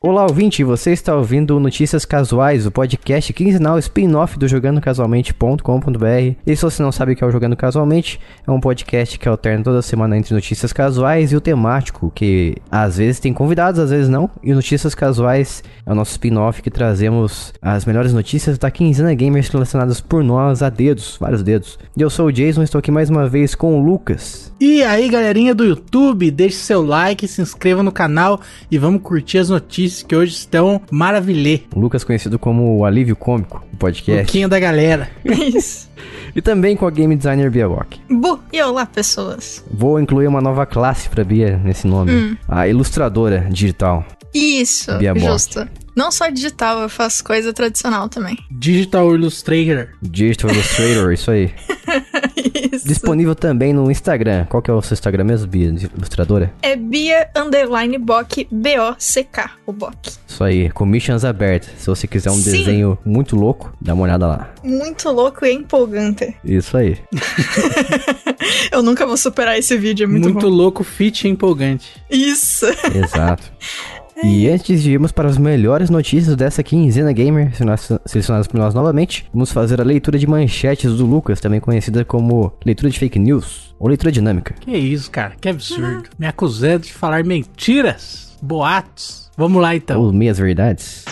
Olá, ouvinte, você está ouvindo Notícias Casuais, o podcast quinzenal spin-off do jogandocasualmente.com.br. E se você não sabe o que é o Jogando Casualmente, é um podcast que alterna toda semana entre notícias casuais e o temático, que às vezes tem convidados, às vezes não. E o Notícias Casuais é o nosso spin-off que trazemos as melhores notícias da quinzena gamer selecionadas por nós a dedos, vários dedos. E eu sou o Jason, estou aqui mais uma vez com o Lucas. E aí, galerinha do YouTube, deixe seu like, se inscreva no canal e vamos curtir as notícias que hoje estão maravilhê. O Lucas, conhecido como o Alívio Cômico do podcast. Luquinha da galera. Isso. E também com a game designer Bia Bock. E olá, pessoas. Vou incluir uma nova classe pra Bia nesse nome. A ilustradora digital. Isso, Bia Bock. justo. Não só digital, eu faço coisa tradicional também. Digital Illustrator. Digital Illustrator, isso aí. Isso. Disponível também no Instagram. Qual que é o seu Instagram mesmo, Bia, ilustradora? É Bia_Bock, B-O-C-K, o Bock. Isso aí, commissions abertas. Se você quiser um Sim. desenho muito louco, dá uma olhada lá. Muito louco e empolgante. Isso aí. Eu nunca vou superar esse vídeo, é muito bom. louco, fit e empolgante. Isso. Exato. E antes de irmos para as melhores notícias dessa quinzena gamer, selecionadas por nós novamente, vamos fazer a leitura de manchetes do Lucas, também conhecida como leitura de fake news, ou leitura dinâmica. Que isso, cara, que absurdo. Me acusando de falar mentiras, boatos. Vamos lá, então. Ou meias verdades.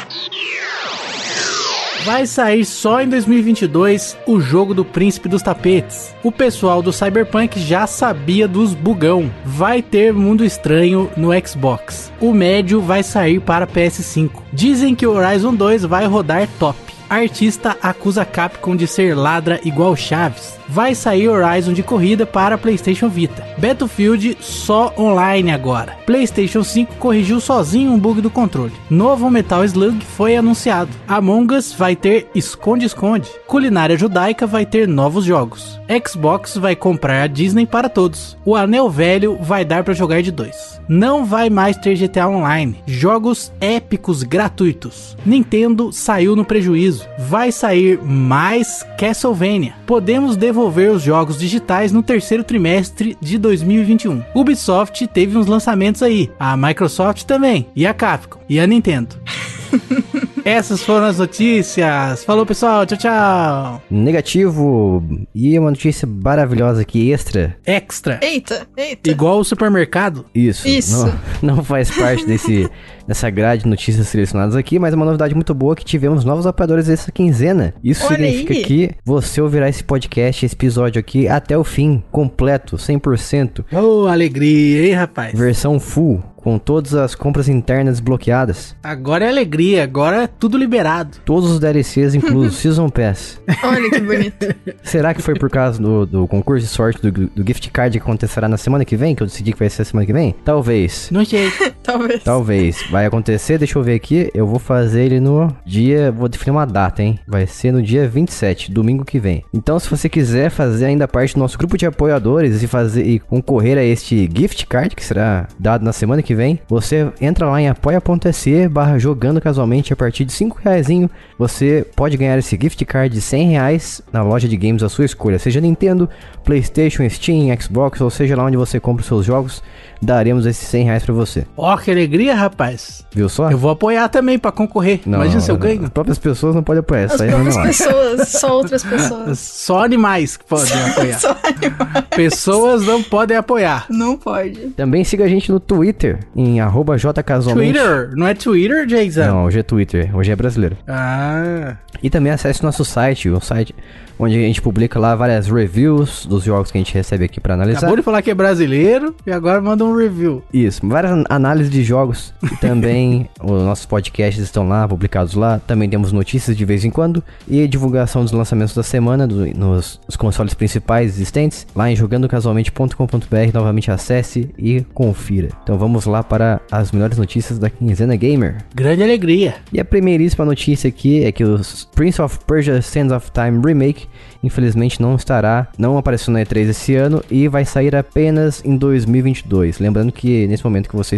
Vai sair só em 2022 o jogo do Príncipe dos Tapetes. O pessoal do Cyberpunk já sabia dos bugão. Vai ter Mundo Estranho no Xbox. O médio vai sair para PS5. Dizem que o Horizon 2 vai rodar top. Artista acusa Capcom de ser ladra igual Chaves. Vai sair Horizon de corrida para PlayStation Vita. Battlefield só online agora. PlayStation 5 corrigiu sozinho um bug do controle. Novo Metal Slug foi anunciado. Among Us vai ter esconde-esconde. Culinária judaica vai ter novos jogos. Xbox vai comprar a Disney para todos. O Anel Velho vai dar para jogar de 2. Não vai mais ter GTA Online. Jogos épicos gratuitos. Nintendo saiu no prejuízo. Vai sair mais Castlevania. Podemos devolver os jogos digitais no terceiro trimestre de 2021. Ubisoft teve uns lançamentos aí. A Microsoft também. E a Capcom. E a Nintendo. Essas foram as notícias. Falou, pessoal. Tchau, tchau. Negativo. E uma notícia maravilhosa aqui, extra. Extra. Eita. Igual o supermercado. Isso. Não faz parte dessa grade de notícias selecionadas aqui, mas é uma novidade muito boa que tivemos novos apoiadores essa quinzena. Isso Olha significa aí. que você ouvirá esse podcast, esse episódio aqui, até o fim, completo, 100%. Ô, alegria, hein, rapaz? Versão full, com todas as compras internas bloqueadas. Agora é alegria, agora é tudo liberado. Todos os DLCs inclusos, Season Pass. Olha que bonito. Será que foi por causa do concurso de sorte do gift card que acontecerá na semana que vem? Que eu decidi que vai ser a semana que vem? Talvez. Não sei. Talvez. Vai acontecer, deixa eu ver aqui. Eu vou fazer ele no dia... Vou definir uma data, hein? Vai ser no dia 27, domingo que vem. Então, se você quiser fazer ainda parte do nosso grupo de apoiadores e concorrer a este gift card, que será dado na semana que vem, você entra lá em apoia.se/jogando casualmente. A partir de R$5 você pode ganhar esse gift card de R$100 na loja de games da sua escolha, seja Nintendo, PlayStation, Steam, Xbox, ou seja lá onde você compra os seus jogos. Daremos esses R$100 pra você. Ó, que alegria, rapaz. Viu só? Eu vou apoiar também pra concorrer. Imagina se eu ganho. As próprias pessoas não podem apoiar. As Isso aí é próprias normal. pessoas, só outras pessoas. Só animais que podem apoiar. Só animais. Pessoas não podem apoiar. Não pode. Também siga a gente no Twitter, em @jcasualmente. Twitter? Não é Twitter, Jason? Não, hoje é Twitter. Hoje é brasileiro. Ah. E também acesse nosso site, o site onde a gente publica lá várias reviews dos jogos que a gente recebe aqui pra analisar. Acabou de falar que é brasileiro e agora manda um review. Isso, várias análises de jogos. E também os nossos podcasts estão lá, publicados lá. Também temos notícias de vez em quando. E divulgação dos lançamentos da semana nos consoles principais existentes. Lá em jogandocasualmente.com.br. Novamente acesse e confira. Então vamos lá para as melhores notícias da quinzena gamer. Grande alegria. E a primeiríssima notícia aqui é que o Prince of Persia Sands of Time Remake infelizmente não apareceu na E3 esse ano e vai sair apenas em 2022. Lembrando que nesse momento que você está ouvindo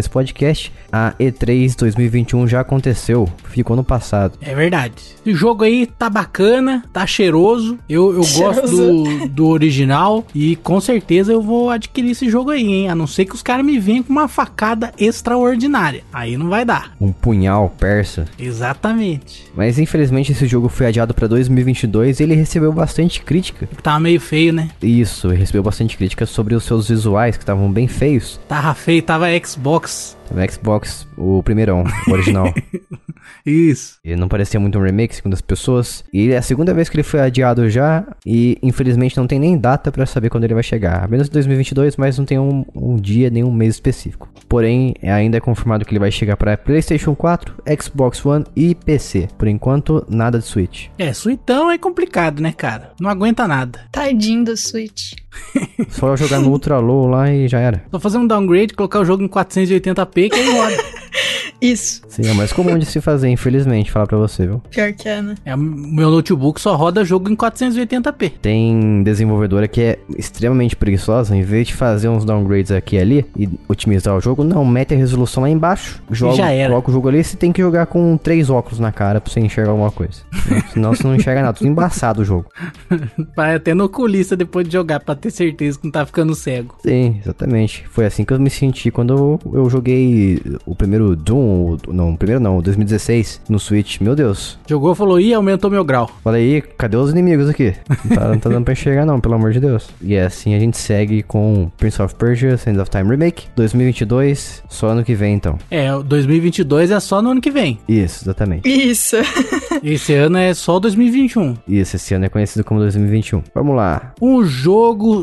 esse podcast, a E3 2021 já aconteceu, ficou no passado. É verdade. O jogo aí tá bacana, tá cheiroso. Eu gosto do original e com certeza eu vou adquirir esse jogo aí, hein? A não ser que os caras me venham com uma facada extraordinária. Aí não vai dar. Um punhal persa. Exatamente. Mas infelizmente esse jogo foi adiado pra 2022 e ele recebeu bastante crítica. Tava meio feio, né? Isso, ele recebeu bastante crítica sobre os seus visuais, que estavam bem feios. Tava feio, tava Xbox. O Xbox, o primeirão, o original. Isso. Ele não parecia muito um remake, segundo as pessoas. E é a segunda vez que ele foi adiado já. E infelizmente não tem nem data pra saber quando ele vai chegar. Apenas 2022, mas não tem um dia, nem um mês específico. Porém, ainda é confirmado que ele vai chegar pra PlayStation 4, Xbox One e PC. Por enquanto, nada de Switch. Suitão é complicado, né, cara? Não aguenta nada. Tadinho do Switch. Só jogar no Ultra Low lá e já era. Só fazer um downgrade, colocar o jogo em 480p que aí roda. Isso. Sim, é mais comum de se fazer, infelizmente, falar pra você, viu? Pior que é, né? O meu notebook só roda jogo em 480p. Tem desenvolvedora que é extremamente preguiçosa, em vez de fazer uns downgrades aqui e ali e otimizar o jogo, não, mete a resolução lá embaixo, coloca o jogo ali, você tem que jogar com 3 óculos na cara pra você enxergar alguma coisa. Senão você não enxerga nada, tudo embaçado o jogo. Vai até no oculista depois de jogar, pra ter certeza que não tá ficando cego. Sim, exatamente. Foi assim que eu me senti quando eu joguei o primeiro Doom, não, o primeiro não, o 2016, no Switch. Meu Deus. Jogou, falou, aumentou meu grau. Falei, cadê os inimigos aqui? Não tá dando pra enxergar não, pelo amor de Deus. E assim a gente segue com Prince of Persia, Sands of Time Remake, 2022, só ano que vem então. O 2022 é só no ano que vem. Isso, exatamente. Isso. Esse ano é só o 2021. Isso, esse ano é conhecido como 2021. Vamos lá. O jogo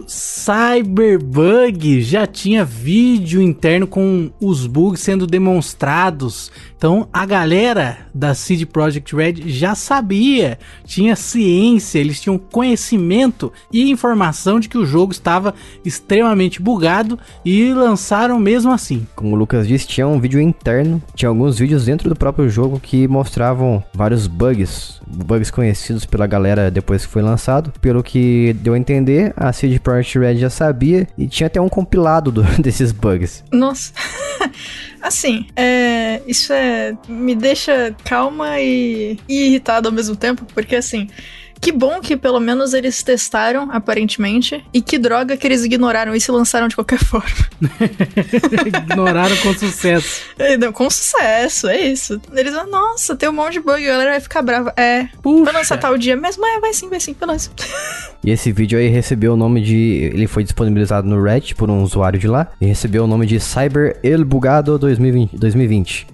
Cyberbug já tinha vídeo interno com os bugs sendo demonstrados. Então a galera da CD Projekt Red já sabia, tinha ciência, eles tinham conhecimento e informação de que o jogo estava extremamente bugado e lançaram mesmo assim. Como o Lucas disse, tinha um vídeo interno, tinha alguns vídeos dentro do próprio jogo que mostravam vários bugs conhecidos pela galera depois que foi lançado. Pelo que deu a entender, a CD Projekt Red já sabia e tinha até um compilado desses bugs. Nossa. Assim, isso me deixa calma e irritada ao mesmo tempo, porque assim, que bom que pelo menos eles testaram, aparentemente, e que droga que eles ignoraram isso e lançaram de qualquer forma. Ignoraram com sucesso. Não, com sucesso, é isso. Eles vão, nossa, tem um monte de bug, a galera vai ficar brava. Puxa. Vai lançar tal dia, mas vai sim, beleza. E esse vídeo aí recebeu o nome de... Ele foi disponibilizado no Reddit por um usuário de lá. E recebeu o nome de Cyber El Bugado 2020.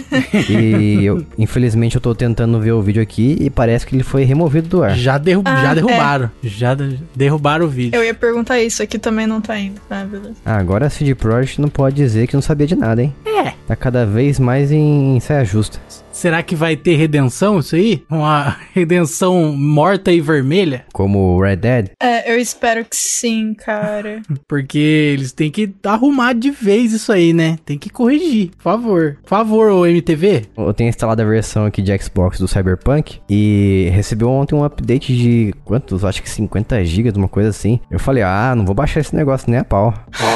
E infelizmente eu tô tentando ver o vídeo aqui e parece que ele foi removido do ar. Já derrubaram. Já derrubaram o vídeo. Eu ia perguntar isso, aqui também não tá indo. Beleza. Agora a CD Projekt não pode dizer que não sabia de nada, hein? Tá cada vez mais em saia justa. Será que vai ter redenção isso aí? Uma redenção morta e vermelha? Como Red Dead? Eu espero que sim, cara. Porque eles têm que arrumar de vez isso aí, né? Tem que corrigir, por favor. Por favor, ô MTV. Eu tenho instalado a versão aqui de Xbox do Cyberpunk e recebeu ontem um update de quantos? Acho que 50 GB, uma coisa assim. Eu falei, não vou baixar esse negócio nem a pau.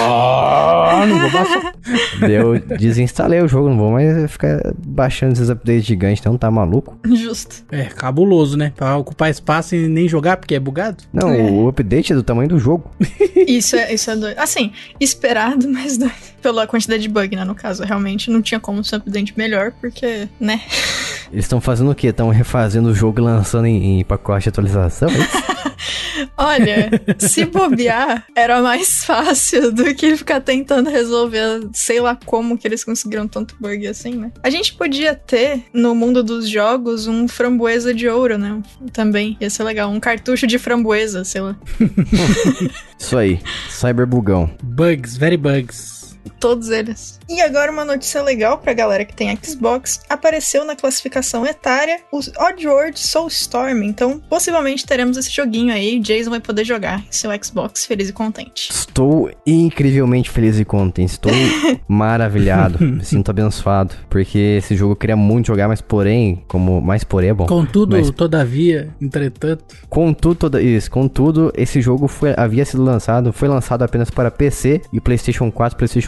Não vou baixar. Eu desinstalei o jogo, não vou mais ficar baixando esses updates gigantes, então tá maluco? Justo. Cabuloso, né? Pra ocupar espaço e nem jogar porque é bugado? Não, o update é do tamanho do jogo. Isso é doido. Assim, esperado, mas doido. Pela quantidade de bug, né? No caso, realmente não tinha como ser um update melhor, porque, né? Eles estão fazendo o quê? Estão refazendo o jogo e lançando em pacote de atualização? É isso? Olha, se bobear, era mais fácil do que ficar tentando resolver, sei lá como que eles conseguiram tanto bug assim, né? A gente podia ter, no mundo dos jogos, um framboesa de ouro, né? Também, ia ser legal. Um cartucho de framboesa, sei lá. Isso aí, Cyberbugão. Bugs, very bugs. Todos eles. E agora uma notícia legal pra galera que tem Xbox. Apareceu na classificação etária o Oddworld Soulstorm. Então, possivelmente teremos esse joguinho aí. Jason vai poder jogar em seu Xbox feliz e contente. Estou incrivelmente feliz e contente. Estou maravilhado. Me sinto abençoado. Porque esse jogo eu queria muito jogar, mas porém é bom. Contudo, todavia, entretanto. Contudo, esse jogo foi lançado apenas para PC e PlayStation 4, PlayStation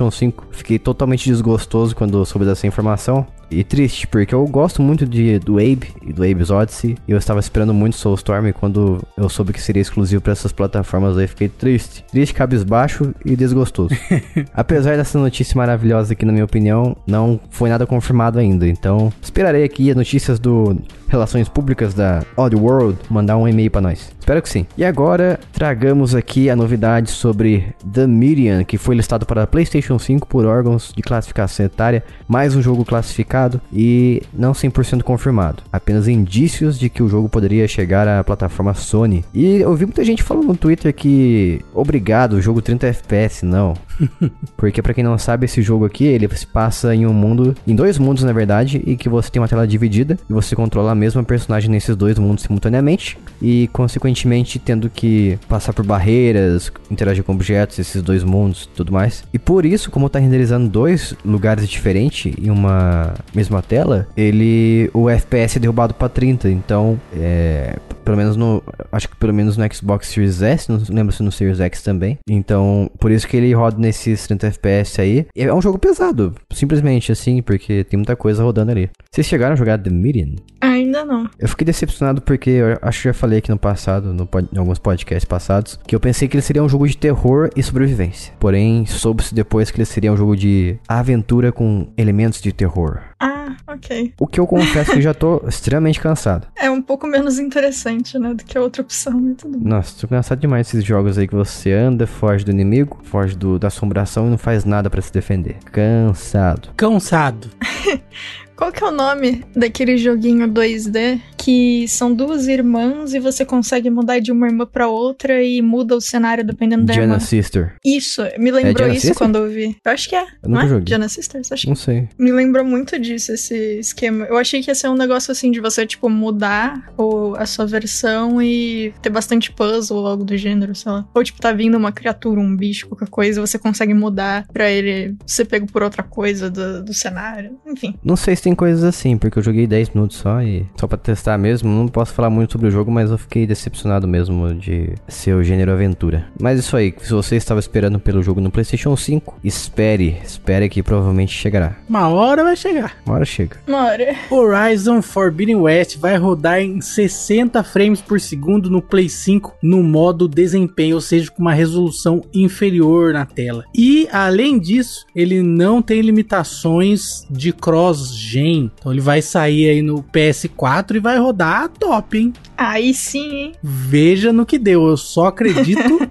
PlayStation 5. Fiquei totalmente desgostoso quando soube dessa informação. E triste, porque eu gosto muito do Abe e do Abe's Odyssey. E eu estava esperando muito Soulstorm, e quando eu soube que seria exclusivo para essas plataformas, aí fiquei triste. Triste, cabisbaixo e desgostoso. Apesar dessa notícia maravilhosa aqui, na minha opinião, não foi nada confirmado ainda. Então, esperarei aqui as notícias do Relações Públicas da Oddworld mandar um e-mail para nós. Espero que sim. E agora, tragamos aqui a novidade sobre The Medium, que foi listado para PlayStation 5 por órgãos de classificação etária. Mais um jogo classificado e não 100% confirmado. Apenas indícios de que o jogo poderia chegar à plataforma Sony. E eu vi muita gente falando no Twitter que obrigado, jogo 30 FPS, não. Porque pra quem não sabe, esse jogo aqui, ele se passa em dois mundos na verdade, e que você tem uma tela dividida e você controla a mesma personagem nesses dois mundos simultaneamente e consequentemente tendo que passar por barreiras, interagir com objetos, esses dois mundos e tudo mais. E por isso, como tá renderizando dois lugares diferentes em uma mesma tela, o FPS é derrubado pra 30, então acho que pelo menos no Xbox Series S, não lembro se no Series X também. Então, por isso que ele roda nesses 30 FPS aí. É um jogo pesado, simplesmente assim, porque tem muita coisa rodando ali. Vocês chegaram a jogar The Medium? Ainda não. Eu fiquei decepcionado porque eu acho que já falei aqui no passado, em alguns podcasts passados, que eu pensei que ele seria um jogo de terror e sobrevivência. Porém, soube-se depois que ele seria um jogo de aventura com elementos de terror. Ah, ok. O que eu confesso que já tô extremamente cansado. É um pouco menos interessante, né, do que a outra opção e tudo. Nossa, tô cansado demais desses jogos aí que você anda, foge do inimigo, foge da assombração e não faz nada pra se defender. Cansado. Qual que é o nome daquele joguinho 2D que são duas irmãs e você consegue mudar de uma irmã pra outra e muda o cenário dependendo da irmã? Giana Sister. Isso, me lembrou isso Sister? quando eu vi. Eu acho que é. Eu nunca joguei. Giana Sisters? Acho que Não sei. me lembrou muito disso, esse esquema. Eu achei que ia ser um negócio assim de você, tipo, mudar a sua versão e ter bastante puzzle ou algo do gênero, sei lá. Ou, tipo, tá vindo uma criatura, um bicho, qualquer coisa, você consegue mudar pra ele ser pego por outra coisa do cenário. Enfim. Não sei se tem coisas assim, porque eu joguei 10 minutos só pra testar mesmo. Não posso falar muito sobre o jogo, mas eu fiquei decepcionado mesmo de ser o gênero aventura. Mas isso aí, se você estava esperando pelo jogo no PlayStation 5, espere que provavelmente chegará. Uma hora vai chegar. Uma hora chega. Uma hora. Horizon Forbidden West vai rodar em 60 frames por segundo no Play 5 no modo desempenho, ou seja, com uma resolução inferior na tela. E, além disso, ele não tem limitações de cross-gen. Então ele vai sair aí no PS4 e vai rodar top, hein? Aí sim, hein? Veja no que deu, eu só acredito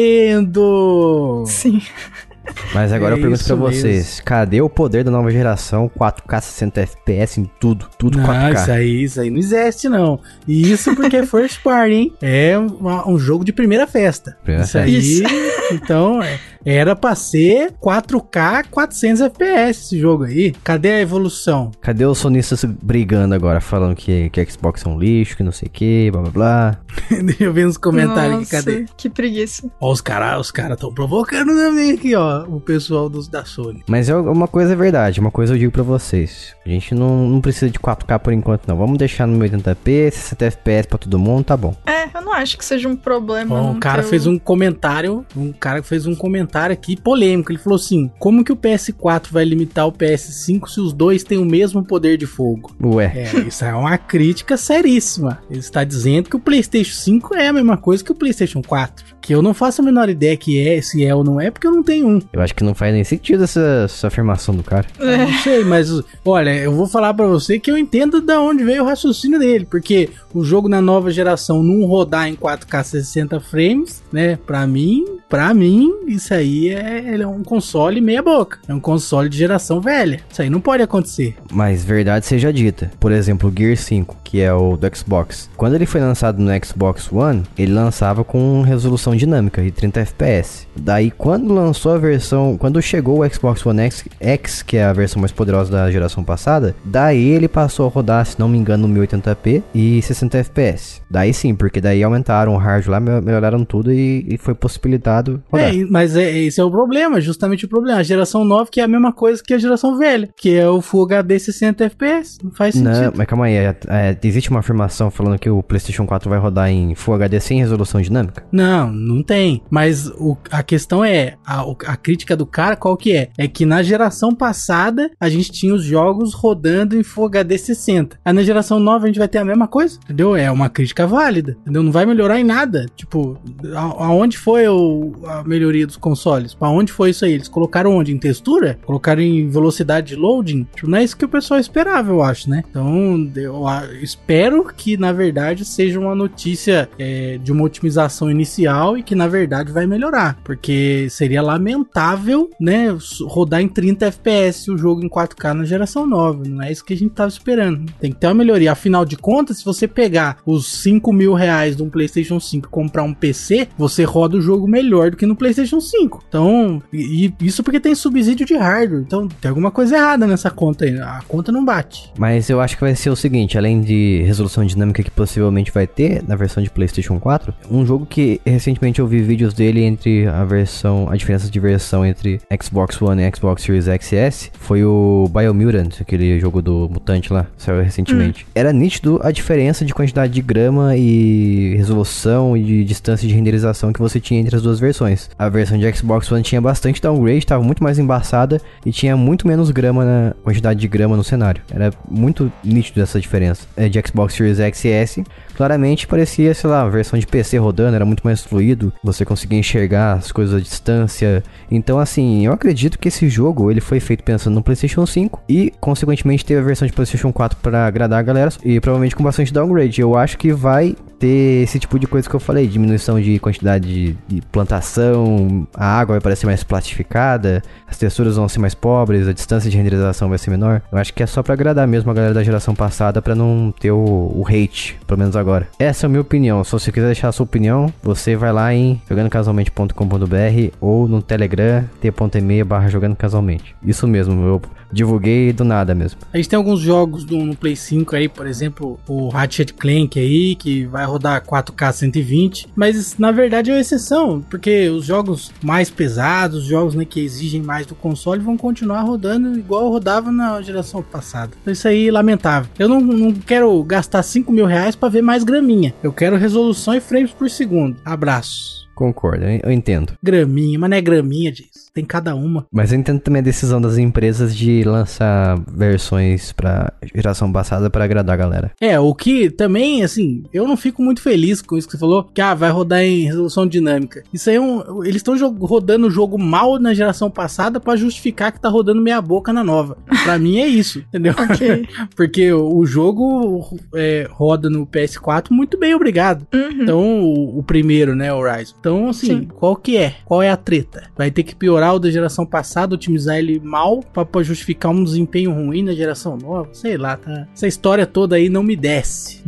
vendo. Sim. Mas agora eu pergunto pra isso vocês, mesmo. cadê o poder da nova geração 4K 60 FPS em tudo 4K? Isso aí não existe não. E isso porque é first party, hein? É um jogo de primeira festa. Aí, então, era pra ser 4K 400 FPS esse jogo aí. Cadê a evolução? Cadê os sonistas brigando agora, falando que Xbox é um lixo, que não sei o que, blá blá blá. Deixa eu ver nos comentários Nossa, aqui, cadê? Que preguiça. Ó, os caras tão provocando também aqui, ó, o pessoal da Sony. Mas uma coisa é verdade, uma coisa eu digo pra vocês. A gente não precisa de 4K por enquanto, não. Vamos deixar no 1080p, 60 FPS pra todo mundo, tá bom. Eu não acho que seja um problema. Ó, um cara fez um comentário aqui polêmico. Ele falou assim: como que o PS4 vai limitar o PS5 se os dois têm o mesmo poder de fogo? Ué. Isso é uma crítica seríssima. Ele está dizendo que o PlayStation 5 é a mesma coisa que o PlayStation 4. Que eu não faço a menor ideia se é ou não é, porque eu não tenho um. Eu acho que não faz nem sentido essa afirmação do cara. Não sei, mas olha, eu vou falar pra você que eu entendo de onde veio o raciocínio dele, porque o jogo na nova geração não rodar em 4K 60 frames, né, pra mim, isso aí ele é um console meia boca, é um console de geração velha, isso aí não pode acontecer. Mas verdade seja dita, por exemplo, o Gear 5, que é o do Xbox, quando ele foi lançado no Xbox One, ele lançava com resolução dinâmica e 30 FPS. Daí quando chegou o Xbox One X, que é a versão mais poderosa da geração passada, daí ele passou a rodar, se não me engano, no 1080p e 60 FPS. Daí sim, porque daí aumentaram o hardware lá, melhoraram tudo e foi possibilitado rodar. Mas esse é o problema, justamente o problema. A geração nova que é a mesma coisa que a geração velha, que é o Full HD 60 FPS. Não faz sentido. Não, mas calma aí. Existe uma afirmação falando que o PlayStation 4 vai rodar em Full HD sem resolução dinâmica? Não tem. Mas a questão é, a crítica do cara qual que é? É que na geração passada a gente tinha os jogos rodando em Full HD 60. Aí na geração nova a gente vai ter a mesma coisa, entendeu? É uma crítica válida, entendeu? Não vai melhorar em nada. Tipo, aonde foi a melhoria dos consoles? Pra onde foi isso aí? Eles colocaram onde? Em textura? Colocaram em velocidade de loading? Tipo, não é isso que o pessoal esperava, eu acho, né? Então, eu espero que, na verdade, seja uma notícia de uma otimização inicial e que, na verdade, vai melhorar. Porque seria lamentável, né, rodar em 30 FPS o jogo em 4K na geração nova. Não é isso que a gente tava esperando. Tem que ter uma melhoria. Afinal de contas, se você pegar os 5 mil reais de um PlayStation 5 e comprar um PC, você roda o jogo melhor do que no PlayStation 5. Então, e isso porque tem subsídio de hardware. Então, tem alguma coisa errada nessa conta aí. A conta não bate. Mas eu acho que vai ser o seguinte, além de resolução dinâmica que possivelmente vai ter na versão de PlayStation 4, um jogo que recentemente eu vi vídeos dele entre a diferença de versão entre Xbox One e Xbox Series X e S, foi o Biomutant, aquele jogo do Mutante lá, saiu recentemente. Era nítido a diferença de quantidade de grama e resolução e de distância de renderização que você tinha entre as duas versões. A versão de Xbox One tinha bastante downgrade, estava muito mais embaçada e tinha muito menos grama na quantidade de grama no cenário. Era muito nítido essa diferença. De Xbox Series X e S, claramente parecia, sei lá, a versão de PC rodando, era muito mais fluido, você conseguia enxergar as coisas à distância. Então, assim, eu acredito que esse jogo, ele foi feito pensando no PlayStation 5 e, consequentemente, teve a versão de PlayStation 4 para agradar a galera e provavelmente com bastante downgrade. Eu acho que vai ter esse tipo de coisa que eu falei, diminuição de quantidade de plantação, a água vai parecer mais plastificada, as texturas vão ser mais pobres, a distância de renderização vai ser menor. Eu acho que é só pra agradar mesmo a galera da geração passada, pra não ter o hate, pelo menos agora. Essa é a minha opinião. Se você quiser deixar a sua opinião, você vai lá em jogandocasualmente.com.br ou no Telegram, t.me/jogandocasualmente. Isso mesmo, eu divulguei do nada mesmo. A gente tem alguns jogos no Play 5 aí, por exemplo, o Ratchet Clank aí, que vai rodar 4K 120, mas na verdade é uma exceção, porque os jogos mais pesados, os jogos, né, que exigem mais do console, vão continuar rodando igual rodava na geração passada. Então isso aí é lamentável. Eu não quero gastar 5 mil reais pra ver mais graminha. Eu quero resolução e frames por segundo. Abraço. Concordo, eu entendo. Graminha, mas não é graminha disso. Tem cada uma. Mas eu entendo também a decisão das empresas de lançar versões pra geração passada pra agradar a galera. O que também, assim, eu não fico muito feliz com isso que você falou, que vai rodar em resolução dinâmica. Isso aí eles estão rodando o jogo mal na geração passada pra justificar que tá rodando meia boca na nova. Pra mim é isso, entendeu? Okay. Porque o jogo roda no PS4 muito bem, obrigado. Uhum. Então, o primeiro, né, o Horizon. Então, assim, sim. Qual é a treta? Vai ter que piorar o da geração passada, otimizar ele mal pra justificar um desempenho ruim na geração nova? Sei lá, tá? Essa história toda aí não me desce.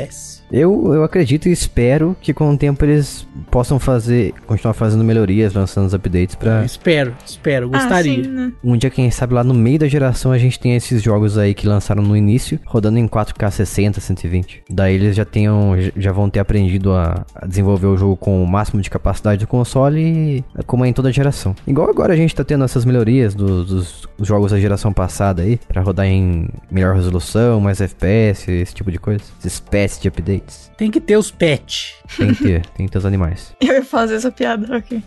Eu acredito e espero que com o tempo eles possam continuar fazendo melhorias, lançando os updates pra... Espero, gostaria. Sim, né? Um dia, quem sabe, lá no meio da geração a gente tem esses jogos aí que lançaram no início, rodando em 4K 60, 120. Daí eles já vão ter aprendido a desenvolver o jogo com o máximo de capacidade do console, e como é em toda a geração. Igual agora a gente tá tendo essas melhorias dos jogos da geração passada aí, pra rodar em melhor resolução, mais FPS, esse tipo de coisa. Esses patches de update. Tem que ter os pets. Tem que ter os animais. Eu ia fazer essa piada, ok.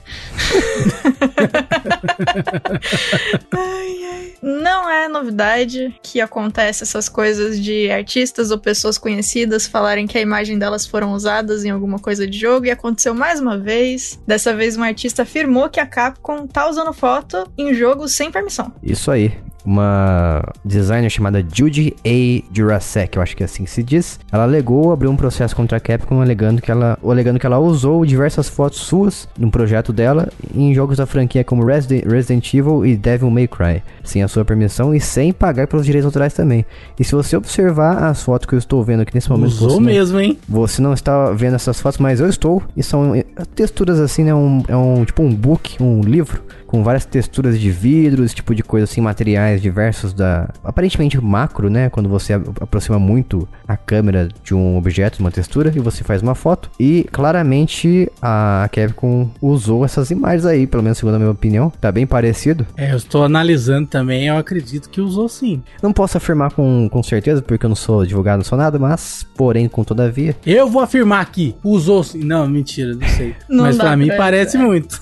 Não é novidade que acontece essas coisas de artistas ou pessoas conhecidas falarem que a imagem delas foram usadas em alguma coisa de jogo, e aconteceu mais uma vez. Dessa vez um artista afirmou que a Capcom tá usando foto em jogos sem permissão. Isso aí. Uma designer chamada Judy A. Jurasek, eu acho que é assim que se diz. Ela abriu um processo contra a Capcom alegando que ela usou diversas fotos suas no projeto dela em jogos da franquia como Resident Evil e Devil May Cry, sem a sua permissão e sem pagar pelos direitos autorais também. E se você observar as fotos que eu estou vendo aqui nesse momento... Usou mesmo, hein? Você não está vendo essas fotos, mas eu estou. E são texturas assim, né? Tipo um book, um livro com várias texturas de vidro, esse tipo de coisa assim, materiais diversos aparentemente macro, né? Quando você aproxima muito a câmera de um objeto, de uma textura, e você faz uma foto. E claramente a Capcom usou essas imagens aí, pelo menos segundo a minha opinião. Tá bem parecido. Eu estou analisando também, eu acredito que usou sim. Não posso afirmar com certeza, porque eu não sou advogado, não sou nada, mas, porém, com todavia... Eu vou afirmar aqui, usou sim. Não, mentira, não sei. Não mas pra mim parece dizer. muito.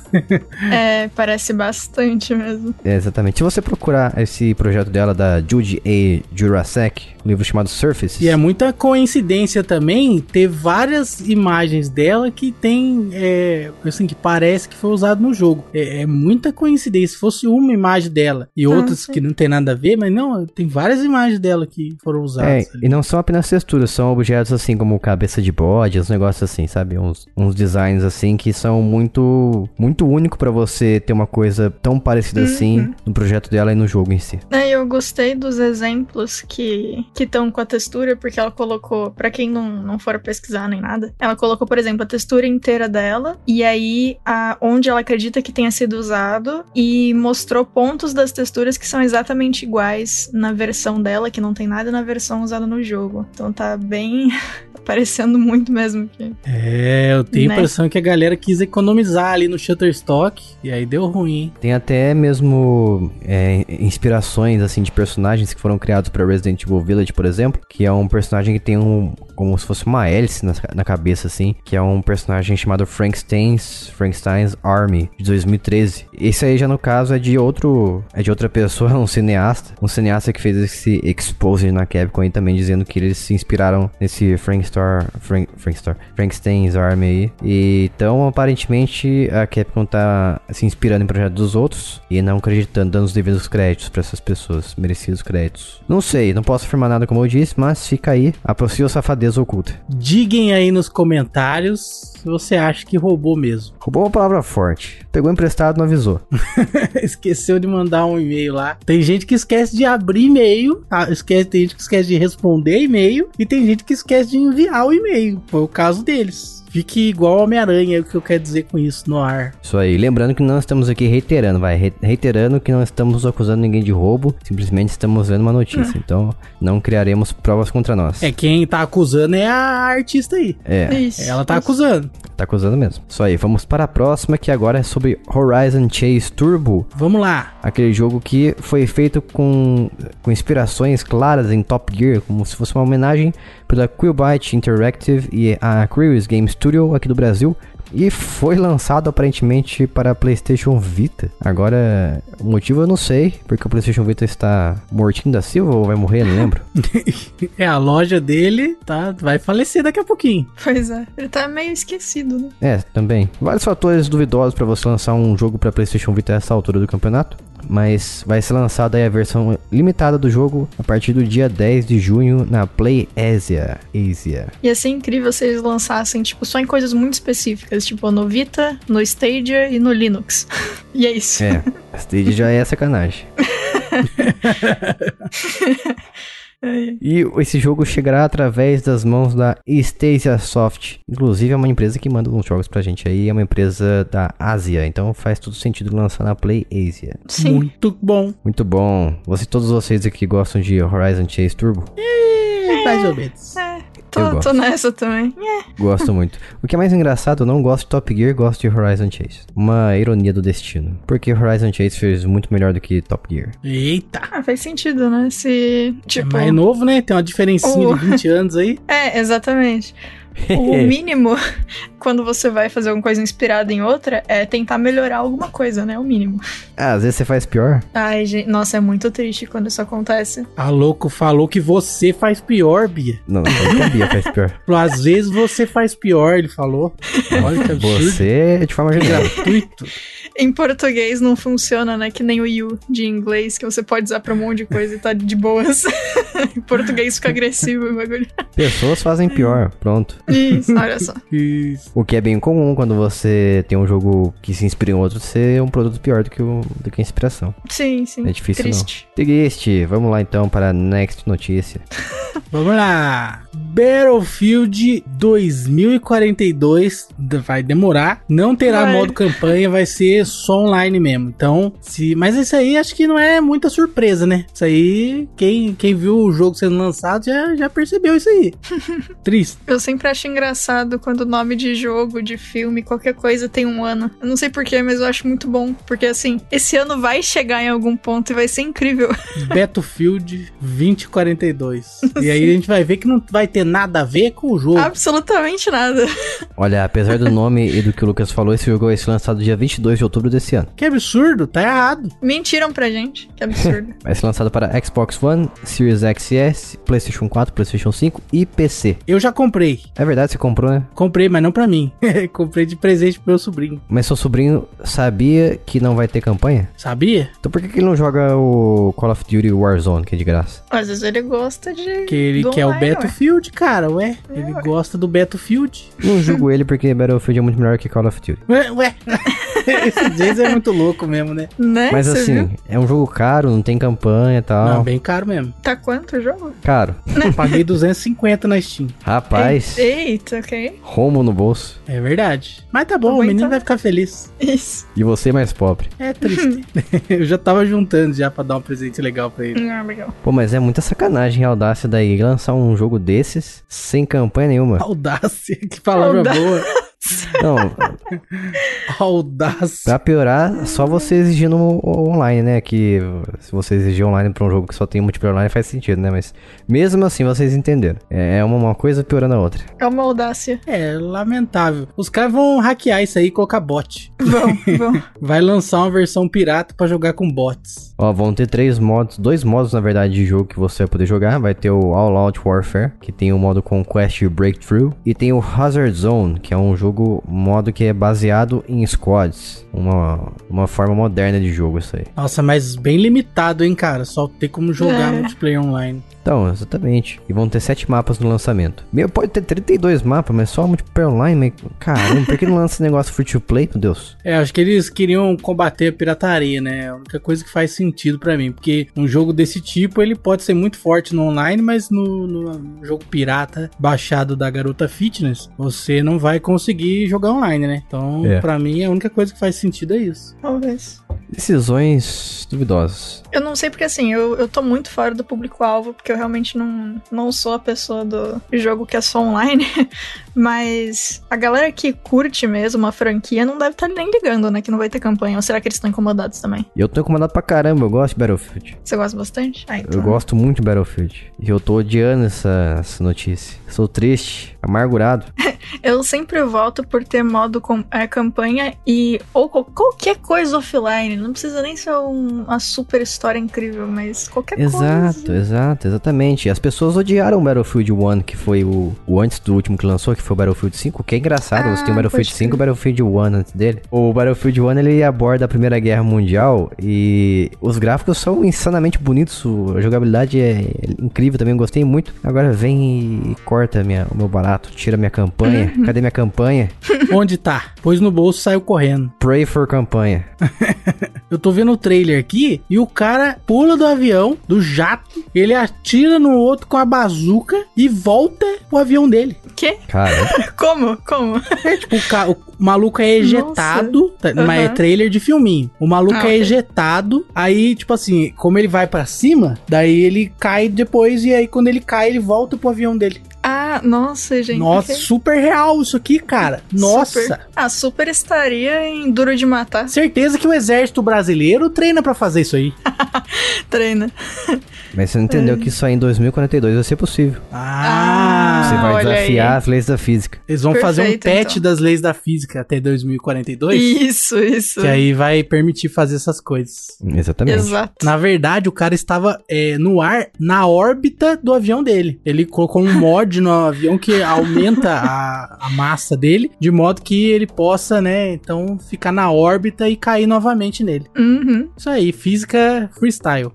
Parece bastante mesmo. Exatamente. Se você procurar esse projeto dela, da Judy A. Jurasek, um livro chamado Surfaces... E é muita coincidência também ter várias imagens dela que tem, assim, que parece que foi usado no jogo. É muita coincidência. Se fosse uma imagem dela e outras que não tem nada a ver, mas não, tem várias imagens dela que foram usadas. E não são apenas texturas, são objetos assim como cabeça de bode, uns negócios assim, sabe? Uns designs assim que são muito único pra você ter uma coisa tão parecida assim no projeto dela e no jogo em si. Eu gostei dos exemplos que estão com a textura, porque ela colocou, pra quem não for pesquisar nem nada, ela colocou, por exemplo, a textura inteira dela, e aí onde ela acredita que tenha sido usado, e mostrou pontos das texturas que são exatamente iguais na versão dela, que não tem nada na versão usada no jogo. Então tá bem parecendo muito mesmo que... Eu tenho a impressão que a galera quis economizar ali no Shutterstock, e aí deu ruim. Tem até mesmo inspirações assim de personagens que foram criados para Resident Evil Village, por exemplo, que é um personagem que tem como se fosse uma hélice na cabeça, assim, que é um personagem chamado Frankenstein's Army, de 2013. Esse aí já no caso é de outra pessoa, um cineasta que fez esse expose na Capcom aí também, dizendo que eles se inspiraram nesse Frankenstein's Army aí. E então, aparentemente, a Capcom tá se inspirando em projetos dos outros e não acreditando, dando os devidos créditos pra essas pessoas, merecidos créditos. Não sei, não posso afirmar nada como eu disse, mas fica aí a possível safadeza oculta. Digam aí nos comentários se você acha que roubou mesmo. Roubou uma palavra forte. Pegou emprestado, não avisou. Esqueceu de mandar um e-mail lá. Tem gente que esquece de abrir e-mail, tem gente que esquece de responder e-mail, e tem gente que esquece de enviar o e-mail. Foi o caso deles. Fique igual Homem-Aranha, é o que eu quero dizer com isso no ar. Isso aí, lembrando que não estamos aqui reiterando que não estamos acusando ninguém de roubo, simplesmente estamos vendo uma notícia, então não criaremos provas contra nós. Quem tá acusando é a artista aí. Ela tá acusando. Tá acusando mesmo. Isso aí, vamos para a próxima, que agora é sobre Horizon Chase Turbo. Vamos lá. Aquele jogo que foi feito com inspirações claras em Top Gear, como se fosse uma homenagem pela Quillbyte Interactive e a Curious Game Studio aqui do Brasil. E foi lançado aparentemente para PlayStation Vita. Agora, o motivo eu não sei, porque o PlayStation Vita está mortinho da Silva ou vai morrer, não lembro. A loja dele vai falecer daqui a pouquinho. Pois é, ele tá meio esquecido, né? Também. Vários fatores duvidosos para você lançar um jogo para PlayStation Vita a essa altura do campeonato. Mas vai ser lançada aí a versão limitada do jogo a partir do dia 10 de junho na Play Asia. Ia ser incrível se eles lançassem, tipo, só em coisas muito específicas, tipo no Vita, no Stadia e no Linux. E é isso. Stadia já é sacanagem. E esse jogo chegará através das mãos da Stadia Soft. Inclusive é uma empresa que manda uns jogos pra gente aí. É uma empresa da Ásia. Então faz todo sentido lançar na Play Asia. Sim. Muito bom. Muito bom. Todos vocês aqui gostam de Horizon Chase Turbo? Mais ou menos. Tô nessa também. Gosto muito. O que é mais engraçado, eu não gosto de Top Gear, gosto de Horizon Chase. Uma ironia do destino. Porque Horizon Chase fez muito melhor do que Top Gear. Eita. Faz sentido, né? Se, tipo... É mais novo, né? Tem uma diferencinha de 20 anos aí. Exatamente. O mínimo, quando você vai fazer alguma coisa inspirada em outra, é tentar melhorar alguma coisa, né? O mínimo. Às vezes você faz pior. Ai, gente, nossa, é muito triste quando isso acontece. A louco falou que você faz pior, Bia. Não, a Bia faz pior. Às vezes você faz pior, ele falou. Olha que absurdo. Você, de forma geral. Gratuito. Em português não funciona, né? Que nem o you de inglês, que você pode usar pra um monte de coisa e tá de boas. Em português fica agressivo o bagulho. Pessoas fazem pior, pronto. Isso, olha só. Isso. O que é bem comum quando você tem um jogo que se inspira em outro, ser um produto pior do que a inspiração. Sim, sim. É difícil Triste. não. Triste. Vamos lá então para a next notícia. Vamos lá. Battlefield 2042 vai demorar. Não terá Vai. modo campanha, vai ser só online mesmo. Então, mas isso aí acho que não é muita surpresa, né? Isso aí, quem viu o jogo sendo lançado já percebeu isso aí. Triste. Eu sempre acho engraçado quando o nome de jogo, de filme, qualquer coisa tem um ano. Eu não sei porquê, mas eu acho muito bom. Porque assim, esse ano vai chegar em algum ponto e vai ser incrível. Battlefield 2042. E aí a gente vai ver que não vai ter nada a ver com o jogo. Absolutamente nada. Olha, apesar do nome e do que o Lucas falou, esse jogo vai ser lançado dia 22 de outubro desse ano. Que absurdo, tá errado. Mentiram pra gente. Que absurdo. Vai ser lançado para Xbox One, Series X e S, PlayStation 4, PlayStation 5 e PC. Eu já comprei. É verdade, você comprou, né? Comprei, mas não pra mim. Comprei de presente pro meu sobrinho. Mas seu sobrinho sabia que não vai ter campanha? Sabia? Então por que ele não joga o Call of Duty Warzone, que é de graça? Às vezes ele gosta de... Que ele do quer o online, Battlefield, cara, ué. Ele gosta do Battlefield. Não julgo ele porque Battlefield é muito melhor que Call of Duty. Ué. Esse Jason é muito louco mesmo, né? Né? Mas Você assim, viu? é um jogo caro, não tem campanha e tal. Não, bem caro mesmo. Tá quanto o jogo? Caro. Eu paguei 250 na Steam. Rapaz, Eita, ok. Romo no bolso. É verdade. Mas tá bom, Tá o bom, menino então. vai ficar feliz. Isso. E você mais pobre. É triste. Eu já tava juntando já pra dar um presente legal pra ele. Ah, legal. Pô, mas é muita sacanagem a audácia daí lançar um jogo desses sem campanha nenhuma. Audácia, que palavra Audácia. boa. Não, Audácia. pra piorar, só você exigindo o online, né? Que se você exigir online pra um jogo que só tem multiplayer online faz sentido, né? Mas mesmo assim vocês entenderam. É uma coisa piorando a outra. É uma audácia. É, lamentável. Os caras vão hackear isso aí e colocar bot. Vão. Vai lançar uma versão pirata pra jogar com bots. Ó, vão ter dois modos na verdade de jogo que você vai poder jogar. Vai ter o All Out Warfare, que tem o modo Conquest e Breakthrough. E tem o Hazard Zone, que é um modo que é baseado em squads. Uma forma moderna de jogo isso aí. Nossa, mas bem limitado, hein, cara? Só ter como jogar É. multiplayer online. Então, exatamente. E vão ter 7 mapas no lançamento. Pode ter 32 mapas, mas só multiplayer online. Mas, caramba, por que não lança esse negócio free to play, meu Deus? É, acho que eles queriam combater a pirataria, né? É a única coisa que faz sentido pra mim. Porque um jogo desse tipo, ele pode ser muito forte no online, mas no jogo pirata baixado da Garota Fitness, você não vai conseguir jogar online, né? Então, pra mim, a única coisa que faz sentido é isso. Talvez. Decisões duvidosas. Eu não sei porque assim, eu tô muito fora do público-alvo, porque eu realmente não sou a pessoa do jogo que é só online. Mas a galera que curte mesmo a franquia não deve estar nem ligando, né? Que não vai ter campanha. Ou será que eles estão incomodados também? E eu tô incomodado pra caramba, eu gosto de Battlefield. Você gosta bastante? Ah, então. Eu gosto muito de Battlefield. E eu tô odiando essa notícia. Sou triste, amargurado. Eu sempre voto por ter modo campanha ou qualquer coisa offline. Não precisa nem ser uma super história incrível, mas qualquer coisa. Exatamente. As pessoas odiaram o Battlefield 1, que foi o antes do último que lançou, que foi o Battlefield 5, que é engraçado. Você tem o Battlefield 5 e o Battlefield 1 antes dele. O Battlefield 1, ele aborda a Primeira Guerra Mundial e os gráficos são insanamente bonitos, a jogabilidade é incrível também, eu gostei muito. Agora vem e corta o meu barato, tira minha campanha. Cadê minha campanha? Onde tá? Pôs no bolso e saiu correndo. Pray for campanha. Eu tô vendo o trailer aqui e o cara pula do avião, do jato, ele atira no outro com a bazuca e volta o avião dele. Quê? Cara. Como? É tipo, o maluco é ejetado, mas é trailer de filminho. O maluco é ejetado, aí tipo assim, como ele vai pra cima, daí ele cai depois e aí quando ele cai ele volta pro avião dele. Ah, nossa, gente. Nossa, super real isso aqui, cara. Nossa. Super estaria em Duro de Matar. Certeza que o exército brasileiro treina pra fazer isso aí. Treina. Mas você não entendeu que isso aí em 2042 vai ser possível. Ah, você vai olha desafiar aí. as leis da física. Eles vão fazer um patch então. das leis da física até 2042. Isso. Que aí vai permitir fazer essas coisas. Exatamente. Exato. Na verdade, o cara estava no ar, na órbita do avião dele. Ele colocou um mod no avião que aumenta a massa dele, de modo que ele possa, né, então ficar na órbita e cair novamente nele. Uhum. Isso aí, física freestyle.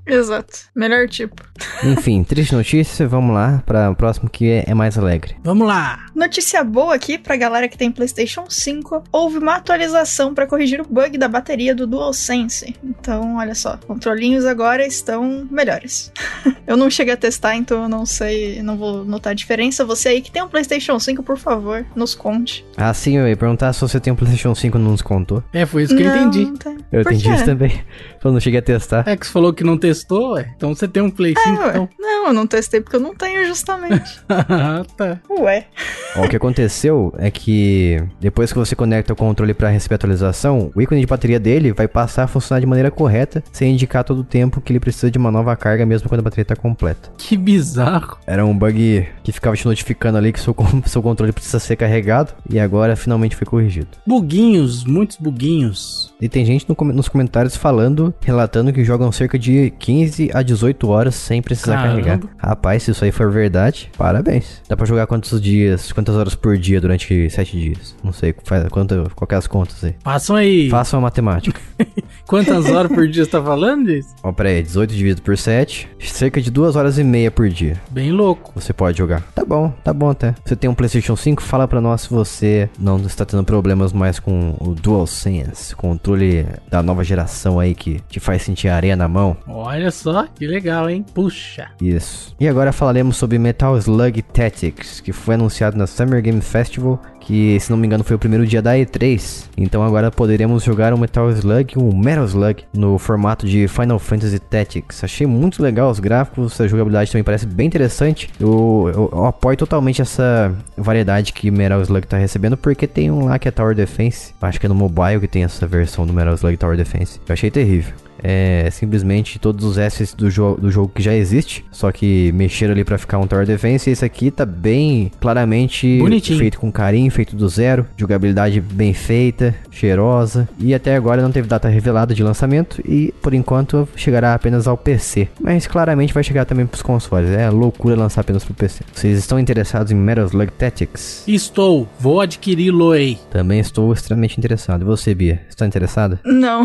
Exato. Melhor tipo. Enfim, triste notícia, vamos lá para o próximo que é mais alegre. Vamos lá. Notícia boa aqui pra galera que tem PlayStation 5. Houve uma atualização pra corrigir o bug da bateria do DualSense. Então, olha só, controlinhos agora estão melhores. Eu não cheguei a testar, então eu não sei, não vou notar a diferença. Você aí que tem um PlayStation 5, por favor, nos conte. Ah, sim, eu ia perguntar se você tem um PlayStation 5 e não nos contou. Foi isso que eu entendi. Não tem. Eu Por entendi quê? isso também. Eu não cheguei a testar. É que você falou que não testou, então você tem um Play 5, Ué. então. Não, eu não testei porque eu não tenho, justamente. Tá. Ué. Ó, o que aconteceu é que depois que você conecta o controle para receber a atualização, o ícone de bateria dele vai passar a funcionar de maneira correta, sem indicar todo o tempo que ele precisa de uma nova carga, mesmo quando a bateria está completa. Que bizarro. Era um bug que ficava te notificando ali que seu controle precisa ser carregado, e agora finalmente foi corrigido. Buguinhos, muitos buguinhos. E tem gente nos comentários relatando que jogam cerca de 15 a 18 horas sem precisar Caramba. carregar. Rapaz, se isso aí for verdade, parabéns. Dá pra jogar quantas horas por dia durante 7 dias? Não sei, qual que é as contas aí. Passam aí. Façam a matemática. Quantas horas por dia você tá falando disso? Ó, peraí, 18 dividido por 7, cerca de 2 horas e meia por dia. Bem louco. Você pode jogar. Tá bom até. Você tem um PlayStation 5? Fala pra nós se você não está tendo problemas mais com o DualSense, controle da nova geração aí que te faz sentir areia na mão. Olha só, que legal, hein? Puxa. Isso. E agora falaremos sobre Metal Slug Tactics, que foi anunciado na Summer Game Festival, que, se não me engano, foi o primeiro dia da E3. Então agora poderemos jogar um Metal Slug, no formato de Final Fantasy Tactics. Achei muito legal os gráficos, a jogabilidade também parece bem interessante. Eu apoio totalmente essa variedade que Metal Slug tá recebendo, porque tem um lá que é Tower Defense. Acho que é no mobile que tem essa versão do Metal Slug Tower Defense. Eu achei terrível. É simplesmente todos os assets do jogo que já existe, só que mexeram ali pra ficar um Tower Defense. E esse aqui tá bem claramente bonitinho, feito com carinho, feito do zero, jogabilidade bem feita, cheirosa, e até agora não teve data revelada de lançamento e por enquanto chegará apenas ao PC, mas claramente vai chegar também pros consoles. É loucura lançar apenas pro PC. Vocês estão interessados em Metal Slug Tactics? Estou. Vou adquiri-lo aí. Também estou extremamente interessado. E você, Bia? Está interessada? Não.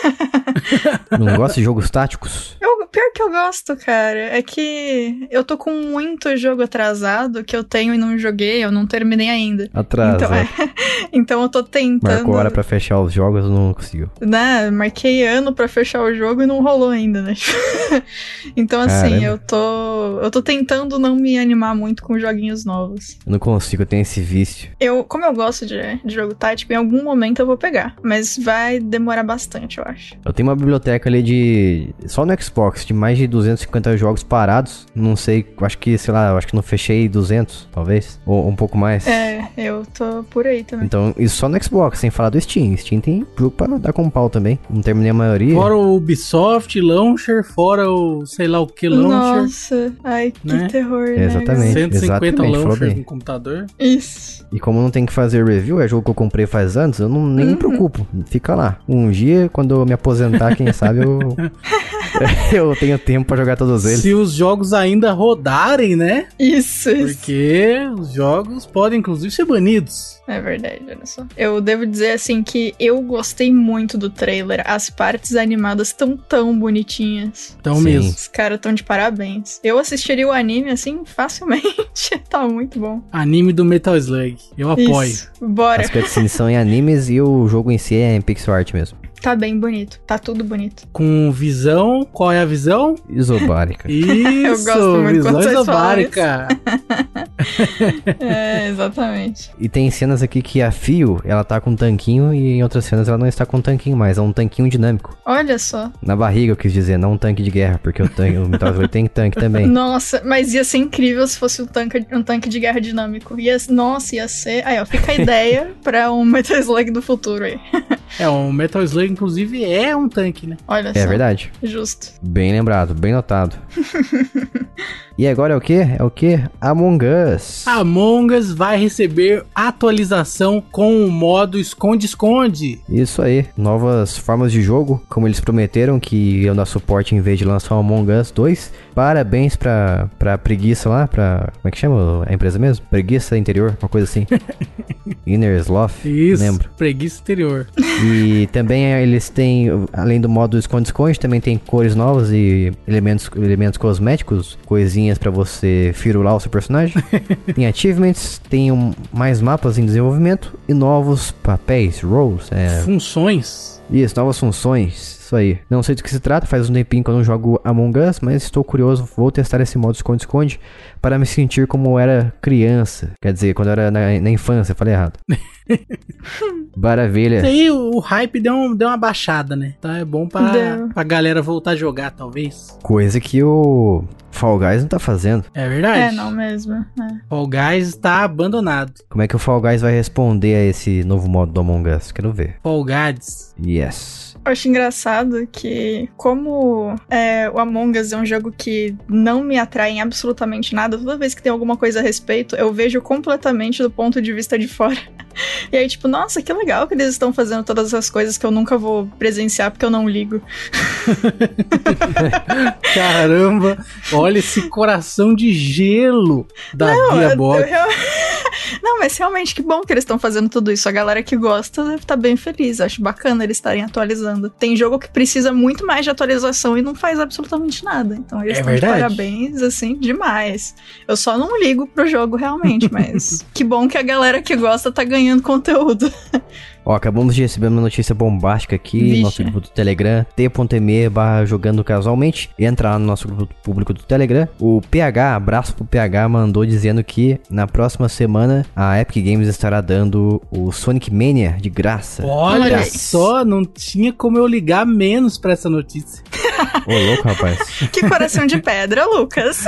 Não gosta de jogos táticos? Pior que eu gosto, cara. É que eu tô com muito jogo atrasado que eu tenho e não joguei, eu não terminei ainda. Atrasa. Então eu tô tentando. Marcou hora pra fechar os jogos, não conseguiu. Né, marquei ano pra fechar o jogo e não rolou ainda, né? Então assim, eu tô tentando não me animar muito com joguinhos novos. Eu não consigo, eu tenho esse vício. Como eu gosto de jogo tático, em algum momento eu vou pegar. Mas vai demorar bastante, eu acho. Eu tenho uma biblioteca ali só no Xbox, de mais de 250 jogos parados. Não sei, acho que não fechei 200, talvez. Ou um pouco mais. Eu tô por aí também. Então, isso só no Xbox, sem falar do Steam. Steam tem jogo pra dar com pau também. Não terminei a maioria. Fora o Ubisoft Launcher, fora o sei lá o que Launcher. Nossa, ai, que né? terror, Exatamente. 150 Launcher Launchers no computador. Isso. E como não tem que fazer review, é jogo que eu comprei faz anos, eu nem me preocupo. Fica lá. Um dia, quando eu me aposentar, quem sabe eu tenho tempo pra jogar todos eles. Se os jogos ainda rodarem, né? Isso. Porque os jogos podem, inclusive, ser banidos. É verdade, olha só. Eu devo dizer, assim, que eu gostei muito do trailer. As partes animadas estão tão bonitinhas. Então Sim. mesmo. Os caras estão de parabéns. Eu assistiria o anime, assim, facilmente. Tá muito bom. Anime do Metal Slug. Eu apoio. Isso. Bora. As cutscenes são em animes e o jogo em si é em pixel art mesmo. Tá bem bonito. Tá tudo bonito. Com visão. Qual é a visão? Isobárica. Isso, Eu gosto muito visão quando vocês isobárica. Exatamente. E tem cenas aqui que a Fio, ela tá com um tanquinho e em outras cenas ela não está com um tanquinho mais. É um tanquinho dinâmico. Olha só. Na barriga eu quis dizer, não um tanque de guerra, porque o Metal Slug tem tanque também. Nossa, mas ia ser incrível se fosse um tanque de guerra dinâmico. Ia ser... Aí, ó, fica a ideia pra um Metal Slug do futuro aí. O Metal Slug, inclusive, é um tanque, né? Olha só. É verdade. Justo. Bem lembrado, bem notado. E agora é o quê? É o quê? Among Us. Among Us vai receber atualização com o modo esconde-esconde. Isso aí, novas formas de jogo, como eles prometeram que iam dar suporte em vez de lançar o Among Us 2. Parabéns pra Preguiça lá, como é que chama a empresa mesmo? Preguiça Interior, uma coisa assim. Inner Sloth, Isso, lembro. preguiça exterior. E também eles têm, além do modo esconde-esconde, também tem cores novas e elementos cosméticos, coisinhas pra você firular o seu personagem. Tem achievements, tem mais mapas em desenvolvimento e novos papéis, roles. Funções. Isso, novas funções. Isso aí. Não sei do que se trata, faz um tempinho que eu não jogo Among Us, mas estou curioso, vou testar esse modo esconde-esconde para me sentir como era criança. Quer dizer, quando eu era na infância, falei errado. Maravilha. Isso aí, o hype deu uma baixada, né? Então é bom pra galera voltar a jogar, talvez. Coisa que o Fall Guys não tá fazendo. É verdade. Não mesmo. Fall Guys tá abandonado. Como é que o Fall Guys vai responder a esse novo modo do Among Us? Quero ver. Fall Guys. Yes. Eu acho engraçado que, como o Among Us é um jogo que não me atrai em absolutamente nada, toda vez que tem alguma coisa a respeito, eu vejo completamente do ponto de vista de fora. E aí, tipo, nossa, que legal que eles estão fazendo todas essas coisas que eu nunca vou presenciar porque eu não ligo. Caramba, olha esse coração de gelo da Bia Bob. Não, mas realmente, que bom que eles estão fazendo tudo isso. A galera que gosta deve estar bem feliz. Eu acho bacana eles estarem atualizando. Tem jogo que precisa muito mais de atualização e não faz absolutamente nada. Então eles estão de parabéns, assim, demais. Eu só não ligo pro jogo realmente, mas que bom que a galera que gosta tá ganhando conteúdo. Ó, acabamos de receber uma notícia bombástica aqui no nosso grupo do Telegram, t.me/jogando casualmente. Entra lá no nosso grupo público do Telegram. O PH, abraço pro PH, mandou dizendo que na próxima semana a Epic Games estará dando o Sonic Mania de graça. Olha só, não tinha como eu ligar menos pra essa notícia. Ô, louco, rapaz. Que coração de pedra, Lucas.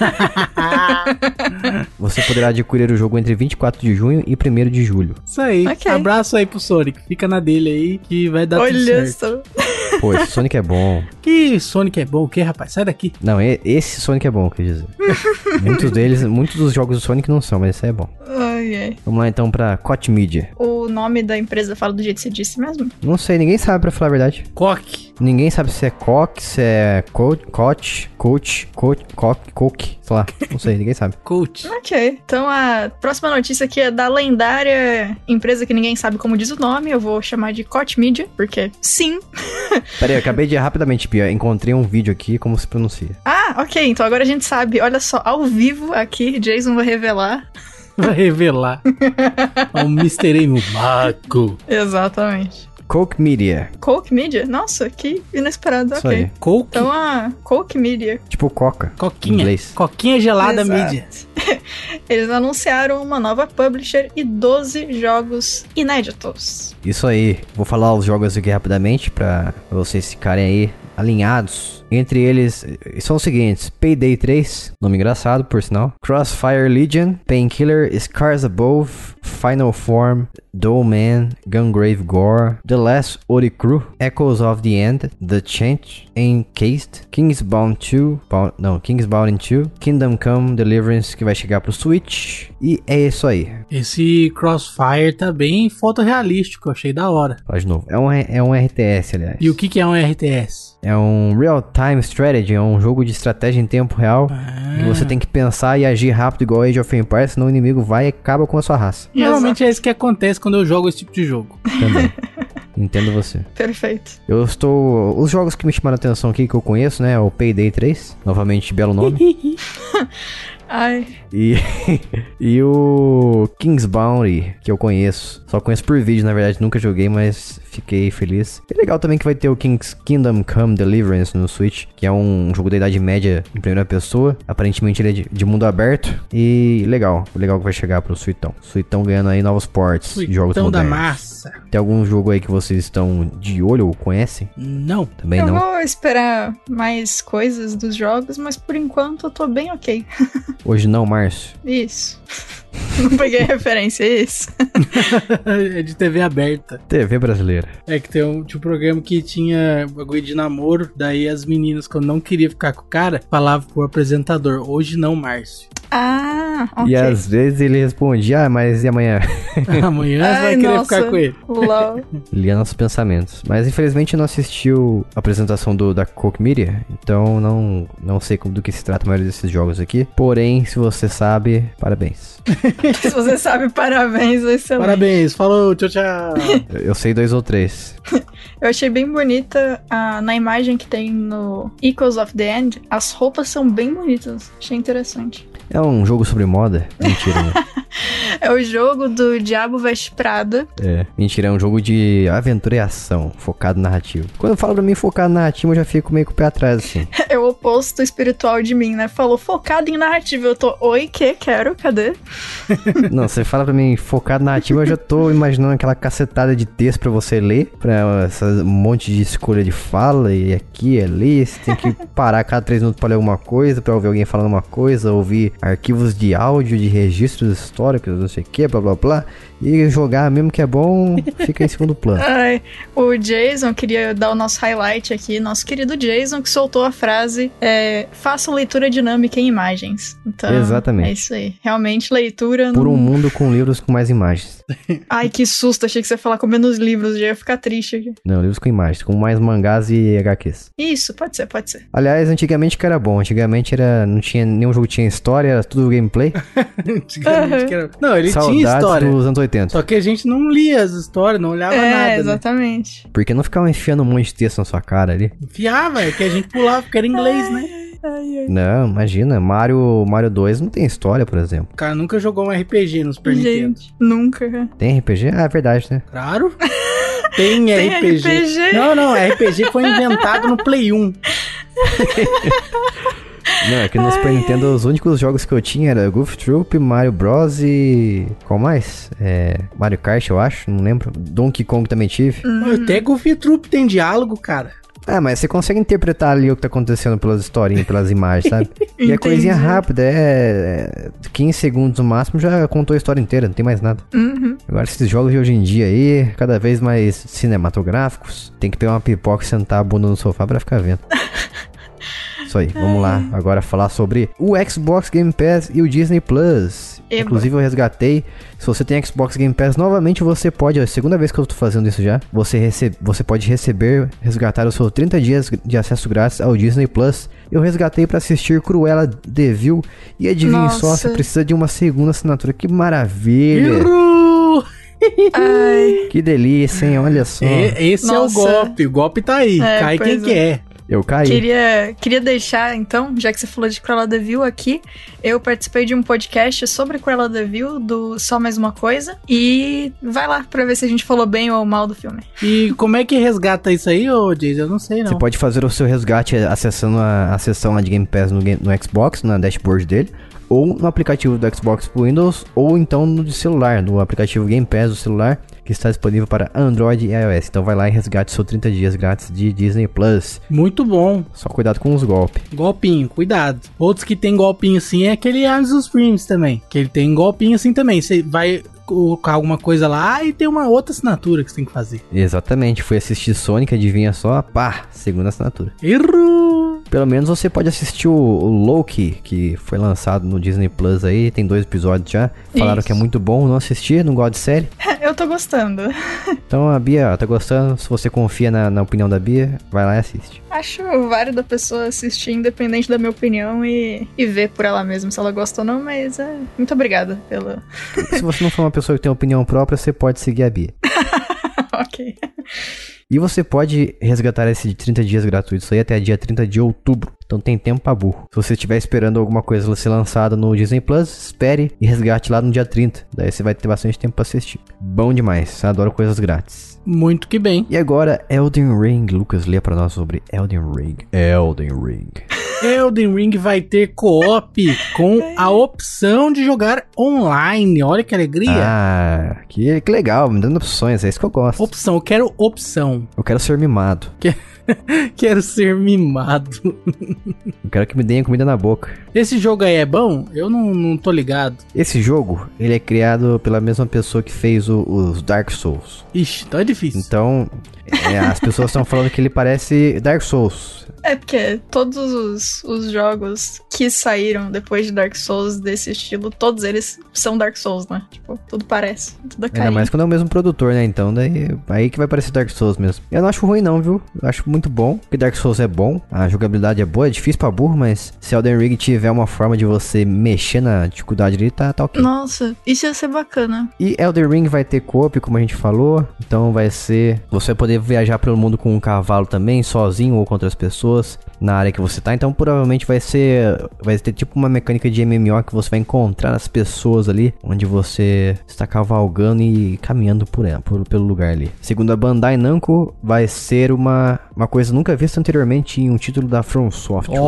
Você poderá adquirir o jogo entre 24 de junho e 1º de julho. Isso aí. Okay. Abraço aí pro Sonic. Fica na dele aí que vai dar tudo certo. Pô, esse Sonic é bom. Que Sonic é bom o quê, rapaz? Sai daqui. Não, esse Sonic é bom, quer dizer. Muitos dos jogos do Sonic não são, mas esse é bom. Vamos lá então pra Koch Media. O nome da empresa fala do jeito que você disse mesmo? Não sei, ninguém sabe pra falar a verdade. Koch. Ninguém sabe se é Koch, se é Koch, sei lá, não sei, ninguém sabe. Coach. Ok, então a próxima notícia aqui é da lendária empresa que ninguém sabe como diz o nome, eu vou chamar de Koch Media, porque sim. Peraí, eu acabei de rapidamente, Pia, encontrei um vídeo aqui, como se pronuncia. Ah, ok, então agora a gente sabe, olha só, ao vivo aqui, Jason vai revelar. Vai revelar. É um Mr. M. Marco. Exatamente. Koch Media. Koch Media? Nossa, que inesperado. Isso ok. Aí. Koch? Então a Koch Media. Tipo Coca. Coquinha. Inglês. Coquinha gelada Media. Eles anunciaram uma nova publisher e 12 jogos inéditos. Isso aí. Vou falar os jogos aqui rapidamente pra vocês ficarem aí alinhados. Entre eles são os seguintes: Payday 3, nome engraçado por sinal, Crossfire Legion, Painkiller, Scars Above, Final Form, Dollman, Gungrave Gore, The Last Ori Crew, Echoes of the End, The Chant, Encased, Kingsbound 2, Kingdom Come Deliverance, que vai chegar pro Switch. E é isso aí. Esse Crossfire tá bem fotorrealístico, achei da hora. Fala de novo. É um RTS, aliás. E o que é um RTS? É um Real-Time Strategy, é um jogo de estratégia em tempo real. E você tem que pensar e agir rápido igual Age of Empires, senão o inimigo vai e acaba com a sua raça. Normalmente é isso que acontece quando eu jogo esse tipo de jogo. Também. Entendo você. Perfeito. Os jogos que me chamaram a atenção aqui, que eu conheço, né? É o Payday 3. Novamente, belo nome. Ai. E o Kingsbound, que eu conheço. Só conheço por vídeo, na verdade. Nunca joguei, mas fiquei feliz. É legal também que vai ter o Kingdom Come Deliverance no Switch, que é um jogo da Idade Média em primeira pessoa. Aparentemente ele é de mundo aberto. E legal que vai chegar pro Suitão. Suitão ganhando aí novos ports de jogos modernos. Da massa. Tem algum jogo aí que vocês estão de olho ou conhecem? Não. Também não. Eu vou esperar mais coisas dos jogos, mas por enquanto eu tô bem ok. Hoje não, Márcio? Isso. Não peguei a referência, é isso. É de TV aberta. TV brasileira. É que tinha um programa que tinha bagulho de namoro, daí as meninas, quando não queriam ficar com o cara, falavam pro apresentador: hoje não, Márcio. Ah, Ok. E às vezes ele respondia, mas e amanhã? Amanhã você vai querer ficar com ele. LOL. Lia nossos pensamentos. Mas infelizmente não assistiu a apresentação da Koch Media, então não sei do que se trata a maioria desses jogos aqui. Porém, se você sabe, parabéns. Se você sabe, parabéns, excelente. Parabéns, falou, tchau, tchau. Eu sei 2 ou 3. Eu achei bem bonita na imagem que tem no Echoes of the End. As roupas são bem bonitas. Achei interessante. É um jogo sobre moda? Mentira, né? É o jogo do Diabo Veste Prada. É. Mentira, é um jogo de aventura e ação, focado narrativo. Quando fala pra mim focado narrativo, eu já fico meio com o pé atrás, assim. É o oposto espiritual de mim, né? Falou focado em narrativa. Eu tô, oi, quero? Cadê? Não, você fala pra mim focado narrativo, eu já tô imaginando aquela cacetada de texto pra você ler, pra um monte de escolha de fala, e aqui e ali, você tem que parar a cada 3 minutos pra ler alguma coisa, pra ouvir alguém falando uma coisa, ouvir arquivos de áudio, de registros históricos, não sei o que, blá blá blá, e jogar, mesmo que é bom, fica em segundo plano. Ai, o Jason, queria dar o nosso highlight aqui, nosso querido Jason, que soltou a frase, faça leitura dinâmica em imagens. Então, exatamente. É isso aí. Realmente, leitura... Por um mundo com livros com mais imagens. Ai, que susto, achei que você ia falar com menos livros, já ia ficar triste aqui. Não, livros com imagens, com mais mangás e HQs. Isso, pode ser. Aliás, antigamente que era bom, antigamente não tinha nenhum jogo que tinha história, era tudo gameplay. Antigamente que era... Não, ele Saudades tinha história. dos anos 80. Só que a gente não lia as histórias, não olhava nada, exatamente. Né? Porque não ficava enfiando um monte de texto na sua cara ali. Enfiava, é que a gente pulava, porque era inglês, né? Não, imagina, Mario 2 não tem história, por exemplo. O cara nunca jogou um RPG no Super Nintendo. Gente, nunca. Tem RPG? Ah, é verdade, né? Claro. Tem RPG. Não, RPG foi inventado no Play 1. Não, é que no Super Nintendo os únicos jogos que eu tinha era Goof Troop, Mario Bros e... Qual mais? Mario Kart, eu acho, não lembro. Donkey Kong também tive. Até Goof Troop tem diálogo, cara. Ah, mas você consegue interpretar ali o que tá acontecendo pelas historinhas, pelas imagens, sabe? E é coisinha rápida, 15 segundos no máximo, já contou a história inteira, não tem mais nada. Uhum. Agora esses jogos de hoje em dia aí, cada vez mais cinematográficos, tem que pegar uma pipoca e sentar a bunda no sofá pra ficar vendo. Isso aí, vamos lá agora falar sobre o Xbox Game Pass e o Disney Plus. Eba. Inclusive eu resgatei. Se você tem Xbox Game Pass, novamente você pode, é a segunda vez que eu tô fazendo isso já, você pode resgatar os seus 30 dias de acesso grátis ao Disney Plus. Eu resgatei pra assistir Cruella de Vil e adivinhe só, você precisa de uma segunda assinatura. Que maravilha! Ai. Que delícia, hein? Olha só. Esse é o golpe tá aí, cai quem quer. Eu caí. Queria deixar, então, já que você falou de Cruella de Vil aqui, eu participei de um podcast sobre Cruella de Vil, do Só Mais Uma Coisa, e vai lá pra ver se a gente falou bem ou mal do filme. E como é que resgata isso aí, ô Jason? Eu não sei, não. Você pode fazer o seu resgate acessando a seção lá de Game Pass no Xbox, na dashboard dele, ou no aplicativo do Xbox pro Windows, ou então no celular, no aplicativo Game Pass do celular, que está disponível para Android e iOS. Então vai lá e resgate seus 30 dias grátis de Disney Plus. Muito bom. Só cuidado com os golpes. Golpinho, cuidado. Outros que tem golpinho assim é aquele Amazon Prime também, que ele tem golpinho assim também. Você vai colocar alguma coisa lá e tem uma outra assinatura que você tem que fazer. Exatamente, fui assistir Sonic, adivinha só, segunda assinatura. Errou! Pelo menos você pode assistir o Loki, que foi lançado no Disney Plus aí, tem 2 episódios já. Falaram que é muito bom, não assisti, não gosto de série. Eu tô gostando. Então a Bia tá gostando, se você confia na opinião da Bia, vai lá e assiste. Acho válido a pessoa assistir, independente da minha opinião, e ver por ela mesma se ela gosta ou não, mas muito obrigada pela... Se você não for uma pessoa que tem opinião própria, você pode seguir a Bia. Ok. E você pode resgatar esse de 30 dias gratuitos aí até dia 30 de outubro. Então tem tempo pra burro. Se você estiver esperando alguma coisa ser lançada no Disney Plus, espere e resgate lá no dia 30. Daí você vai ter bastante tempo pra assistir. Bom demais, adoro coisas grátis. Muito que bem. E agora, Elden Ring. Lucas, lê pra nós sobre Elden Ring. Elden Ring. Elden Ring vai ter co-op com a opção de jogar online. Olha que alegria. Ah, que legal, me dando opções, é isso que eu gosto. Opção, eu quero opção. Eu quero ser mimado. Quero ser mimado. Eu quero que me deem comida na boca. Esse jogo aí é bom? Eu não tô ligado. Esse jogo, ele é criado pela mesma pessoa que fez os Dark Souls. Ixi, então é difícil. Então, as pessoas estão falando que ele parece Dark Souls. É porque todos os jogos que saíram depois de Dark Souls desse estilo, todos eles são Dark Souls, né? Tipo, tudo parece, tudo é carinho. Ainda mais quando é o mesmo produtor, né? Então, daí aí que vai parecer Dark Souls mesmo. Eu não acho ruim não, viu? Eu acho muito bom, porque Dark Souls é bom, a jogabilidade é boa, é difícil pra burro, mas se Elden Ring tiver uma forma de você mexer na dificuldade ali, tá ok. Nossa, isso ia ser bacana. E Elden Ring vai ter co-op, como a gente falou, então vai ser... Você vai poder viajar pelo mundo com um cavalo também, sozinho ou com outras pessoas, na área que você tá, então provavelmente vai ter tipo uma mecânica de MMO que você vai encontrar as pessoas ali, onde você está cavalgando e caminhando pelo lugar ali. Segundo a Bandai Namco, vai ser uma coisa nunca vista anteriormente em um título da From Software.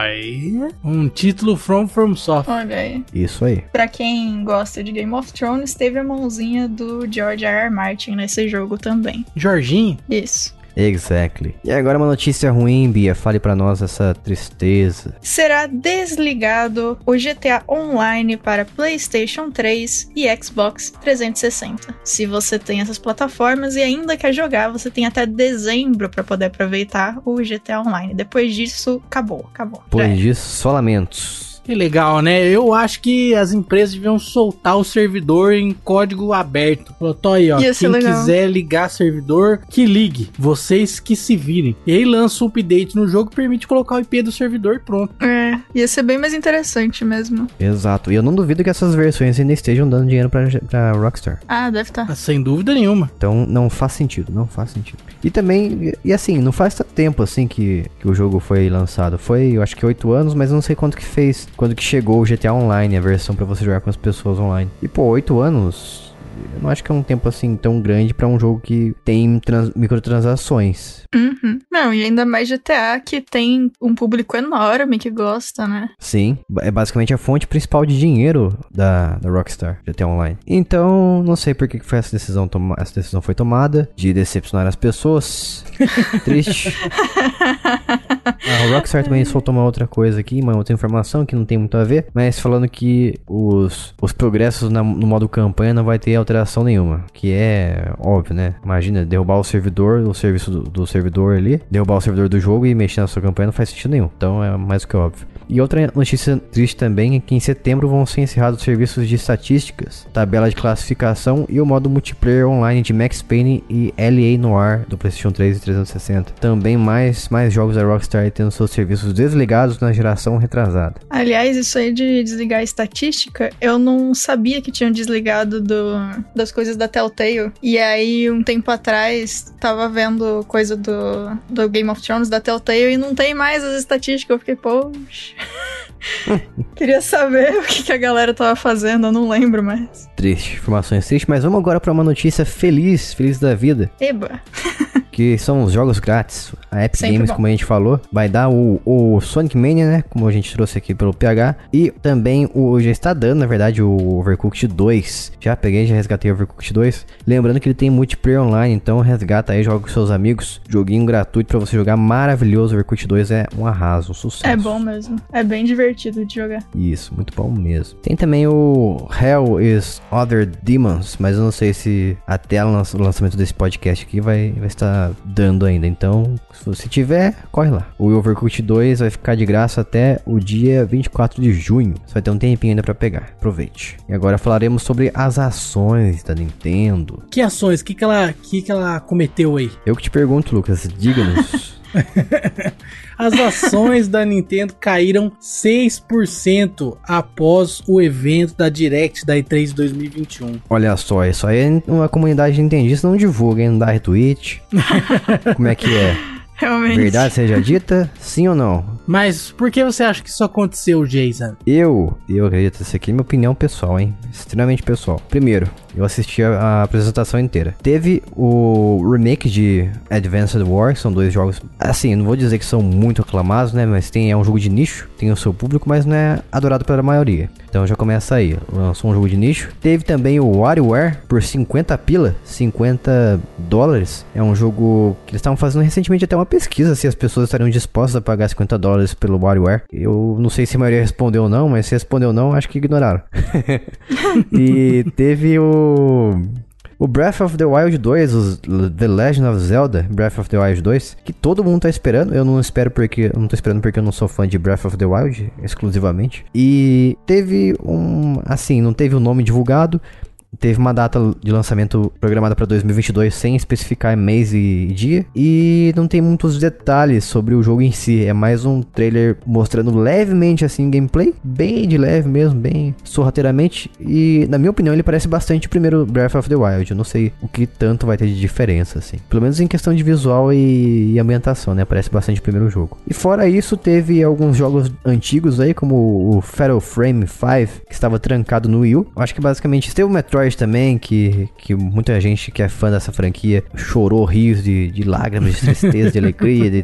Oi, um título From Software. Olha aí. Isso aí. Pra quem gosta de Game of Thrones, teve a mãozinha do George R. R. Martin nesse jogo também. Jorginho? Isso. Exactly. E agora uma notícia ruim, Bia. Fale pra nós essa tristeza. Será desligado o GTA Online para PlayStation 3 e Xbox 360. Se você tem essas plataformas e ainda quer jogar, você tem até dezembro para poder aproveitar o GTA Online. Depois disso, acabou. Depois disso, só lamentos. Que legal, né? Eu acho que as empresas deviam soltar o servidor em código aberto. Falou, tô aí, ó. Quem quiser ligar servidor, que ligue. Vocês que se virem. E aí lança um update no jogo que permite colocar o IP do servidor e pronto. É, ia ser bem mais interessante mesmo. Exato. E eu não duvido que essas versões ainda estejam dando dinheiro pra Rockstar. Ah, deve estar. Sem dúvida nenhuma. Então não faz sentido. E também, assim, não faz tanto tempo assim que o jogo foi lançado. Foi, eu acho que 8 anos, mas eu não sei quanto que fez quando que chegou o GTA Online, a versão pra você jogar com as pessoas online. E pô, 8 anos, eu não acho que é um tempo assim tão grande pra um jogo que tem microtransações. Uhum. Não, e ainda mais GTA que tem um público enorme que gosta, né? Sim, é basicamente a fonte principal de dinheiro da Rockstar, GTA Online. Então, não sei por que foi essa decisão foi tomada de decepcionar as pessoas. Triste. A Rockstar também soltou uma outra coisa aqui, uma outra informação que não tem muito a ver, mas falando que os progressos no modo campanha não vai ter alteração nenhuma, que é óbvio, né? Imagina, derrubar o servidor, o serviço do servidor ali, derrubar o servidor do jogo e mexer na sua campanha não faz sentido nenhum, então é mais do que óbvio. E outra notícia triste também é que em setembro vão ser encerrados os serviços de estatísticas, tabela de classificação e o modo multiplayer online de Max Payne e L.A. Noire do PlayStation 3 e 360. Também mais jogos da Rockstar tendo seus serviços desligados na geração retrasada. Aliás, isso aí de desligar a estatística, eu não sabia que tinham desligado das coisas da Telltale. E aí, um tempo atrás, tava vendo coisa do Game of Thrones da Telltale e não tem mais as estatísticas. Eu fiquei, poxa... Queria saber o que a galera tava fazendo, eu não lembro mais. Triste, informações tristes, mas vamos agora pra uma notícia feliz da vida. Eba! Que são os jogos grátis. A Epic Sempre Games, bom. como a gente falou, vai dar o Sonic Mania, né? Como a gente trouxe aqui pelo PH. E também já está dando, na verdade, o Overcooked 2. Já resgatei o Overcooked 2. Lembrando que ele tem multiplayer online, então resgata aí, joga com seus amigos. Joguinho gratuito pra você jogar, maravilhoso. O Overcooked 2 é um arraso, um sucesso. É bom mesmo. É bem divertido de jogar. Isso, muito bom mesmo. Tem também o Hell is Other Demons, mas eu não sei se até o lançamento desse podcast aqui vai estar dando ainda. Então, se você tiver, corre lá. O Overcooked 2 vai ficar de graça até o dia 24 de junho. Você vai ter um tempinho ainda pra pegar. Aproveite. E agora falaremos sobre as ações da Nintendo. Que ações? O que ela cometeu aí? Eu que te pergunto, Lucas. Diga-nos. As ações da Nintendo caíram 6% após o evento da Direct da E3 2021. Olha só, isso aí uma comunidade nintendista não divulga, hein? Não dá retweet. Como é que é? Realmente. Verdade seja dita, sim ou não? Mas por que você acha que isso aconteceu, Jason? Eu acredito, isso aqui é minha opinião pessoal, hein? Extremamente pessoal. Primeiro, eu assisti a apresentação inteira. Teve o remake de Advanced Wars, são 2 jogos, assim, não vou dizer que são muito aclamados, né? Mas é um jogo de nicho, tem o seu público, mas não é adorado pela maioria. Então já começa aí, lançou um jogo de nicho. Teve também o WarioWare por 50 pila, $50. É um jogo que eles estavam fazendo recentemente até uma pesquisa se as pessoas estariam dispostas a pagar $50 pelo WarioWare. Eu não sei se a maioria respondeu ou não, mas se respondeu não, acho que ignoraram. E teve o O Breath of the Wild 2, The Legend of Zelda, Breath of the Wild 2, que todo mundo tá esperando. Eu não tô esperando porque eu não sou fã de Breath of the Wild, exclusivamente. E teve não teve o nome divulgado. Teve uma data de lançamento programada para 2022 sem especificar mês e dia. E não tem muitos detalhes sobre o jogo em si. É mais um trailer mostrando levemente assim gameplay. Bem de leve mesmo, bem sorrateiramente. E na minha opinião ele parece bastante o primeiro Breath of the Wild. Eu não sei o que tanto vai ter de diferença assim. Pelo menos em questão de visual e ambientação, né? Parece bastante o primeiro jogo. E fora isso teve alguns jogos antigos aí, como o Fatal Frame 5, que estava trancado no Wii U. Acho que basicamente teve o Metroid também, que muita gente que é fã dessa franquia chorou rios de lágrimas, de tristeza, de alegria, de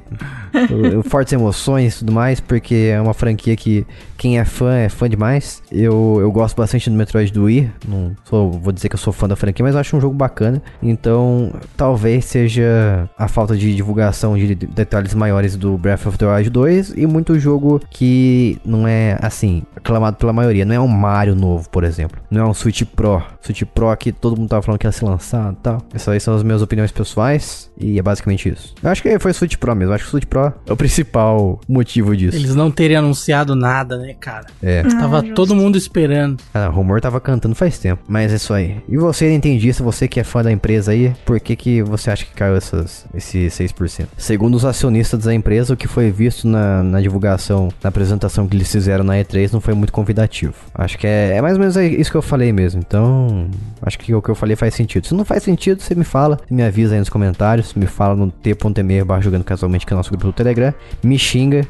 fortes emoções e tudo mais, porque é uma franquia que quem é fã demais. Eu gosto bastante do Metroid do Wii, vou dizer que eu sou fã da franquia, mas eu acho um jogo bacana, então talvez seja a falta de divulgação de detalhes maiores do Breath of the Wild 2 e muito jogo que não é, assim, aclamado pela maioria. Não é um Mario novo, por exemplo, não é um Switch Pro que todo mundo tava falando que ia ser lançado e tal. Essas aí são as minhas opiniões pessoais e é basicamente isso. Eu acho que foi o Switch Pro mesmo, eu acho que o Switch Pro é o principal motivo disso. Eles não terem anunciado nada, né, cara? Tava justo. todo mundo esperando. O rumor tava cantando faz tempo, mas é isso aí. E você, nintendista, você que é fã da empresa aí, por que você acha que caiu esse 6%? Segundo os acionistas da empresa, o que foi visto na divulgação, na apresentação que eles fizeram na E3 não foi muito convidativo. Acho que é mais ou menos isso que eu falei mesmo, então acho que o que eu falei faz sentido. Se não faz sentido, você me fala, me avisa aí nos comentários, me fala no t.me/jogando casualmente, que é o nosso grupo do Telegram, me xinga,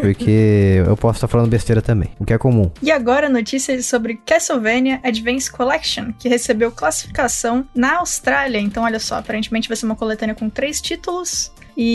porque eu posso estar falando besteira também, o que é comum. E agora notícias sobre Castlevania Advance Collection, que recebeu classificação na Austrália. Então olha só, aparentemente vai ser uma coletânea com 3 títulos.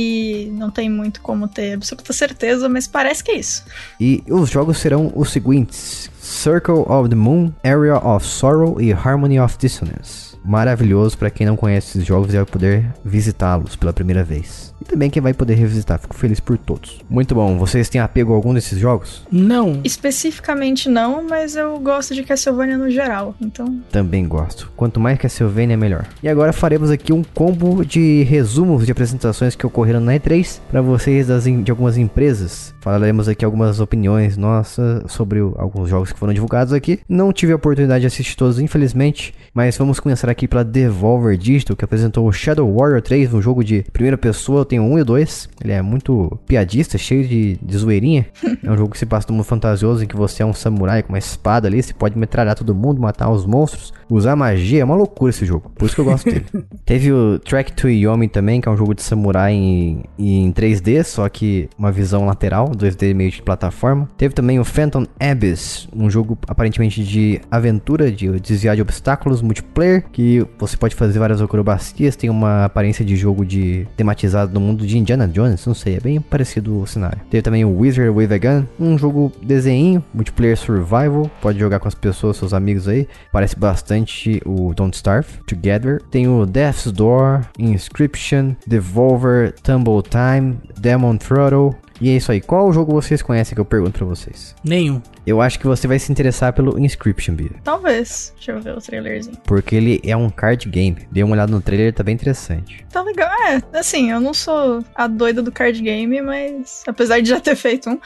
E não tem muito como ter absoluta certeza, mas parece que é isso. E os jogos serão os seguintes: Circle of the Moon, Area of Sorrow e Harmony of Dissonance. Maravilhoso, pra quem não conhece esses jogos e vai poder visitá-los pela primeira vez. E também quem vai poder revisitar, fico feliz por todos. Muito bom, vocês têm apego a algum desses jogos? Não. Especificamente não, mas eu gosto de Castlevania no geral, então... Também gosto. Quanto mais Castlevania, melhor. E agora faremos aqui um combo de resumos de apresentações que ocorreram na E3 para vocês de algumas empresas. Falaremos aqui algumas opiniões nossas sobre alguns jogos que foram divulgados aqui. Não tive a oportunidade de assistir todos, infelizmente, mas vamos começar aqui pela Devolver Digital, que apresentou o Shadow Warrior 3, um jogo de primeira pessoa. Eu tenho 1 e 2. Ele é muito piadista, cheio de zoeirinha. É um jogo que se passa no mundo fantasioso, em que você é um samurai com uma espada ali, você pode metralhar todo mundo, matar os monstros, usar magia. É uma loucura esse jogo, por isso que eu gosto dele. Teve o Track to Yomi também, que é um jogo de samurai em 3D, só que uma visão lateral, 2D meio de plataforma. Teve também o Phantom Abyss, um jogo aparentemente de aventura, de desviar de obstáculos, multiplayer, que você pode fazer várias acrobacias. Tem uma aparência de jogo tematizado no mundo de Indiana Jones, não sei, é bem parecido o cenário. Teve também o Wizard with a Gun, um jogo desenho, multiplayer survival, pode jogar com as pessoas, seus amigos aí, parece bastante o Don't Starve Together. Tem o Death's Door, Inscription, Devolver, Tumble Time, Demon Throttle. E é isso aí. Qual jogo vocês conhecem que eu pergunto pra vocês? Nenhum. Eu acho que você vai se interessar pelo Inscription, Bia. Talvez. Deixa eu ver o trailerzinho. Porque ele é um card game. Dê uma olhada no trailer, tá bem interessante. Tá legal. Assim, eu não sou a doida do card game, mas... Apesar de já ter feito um.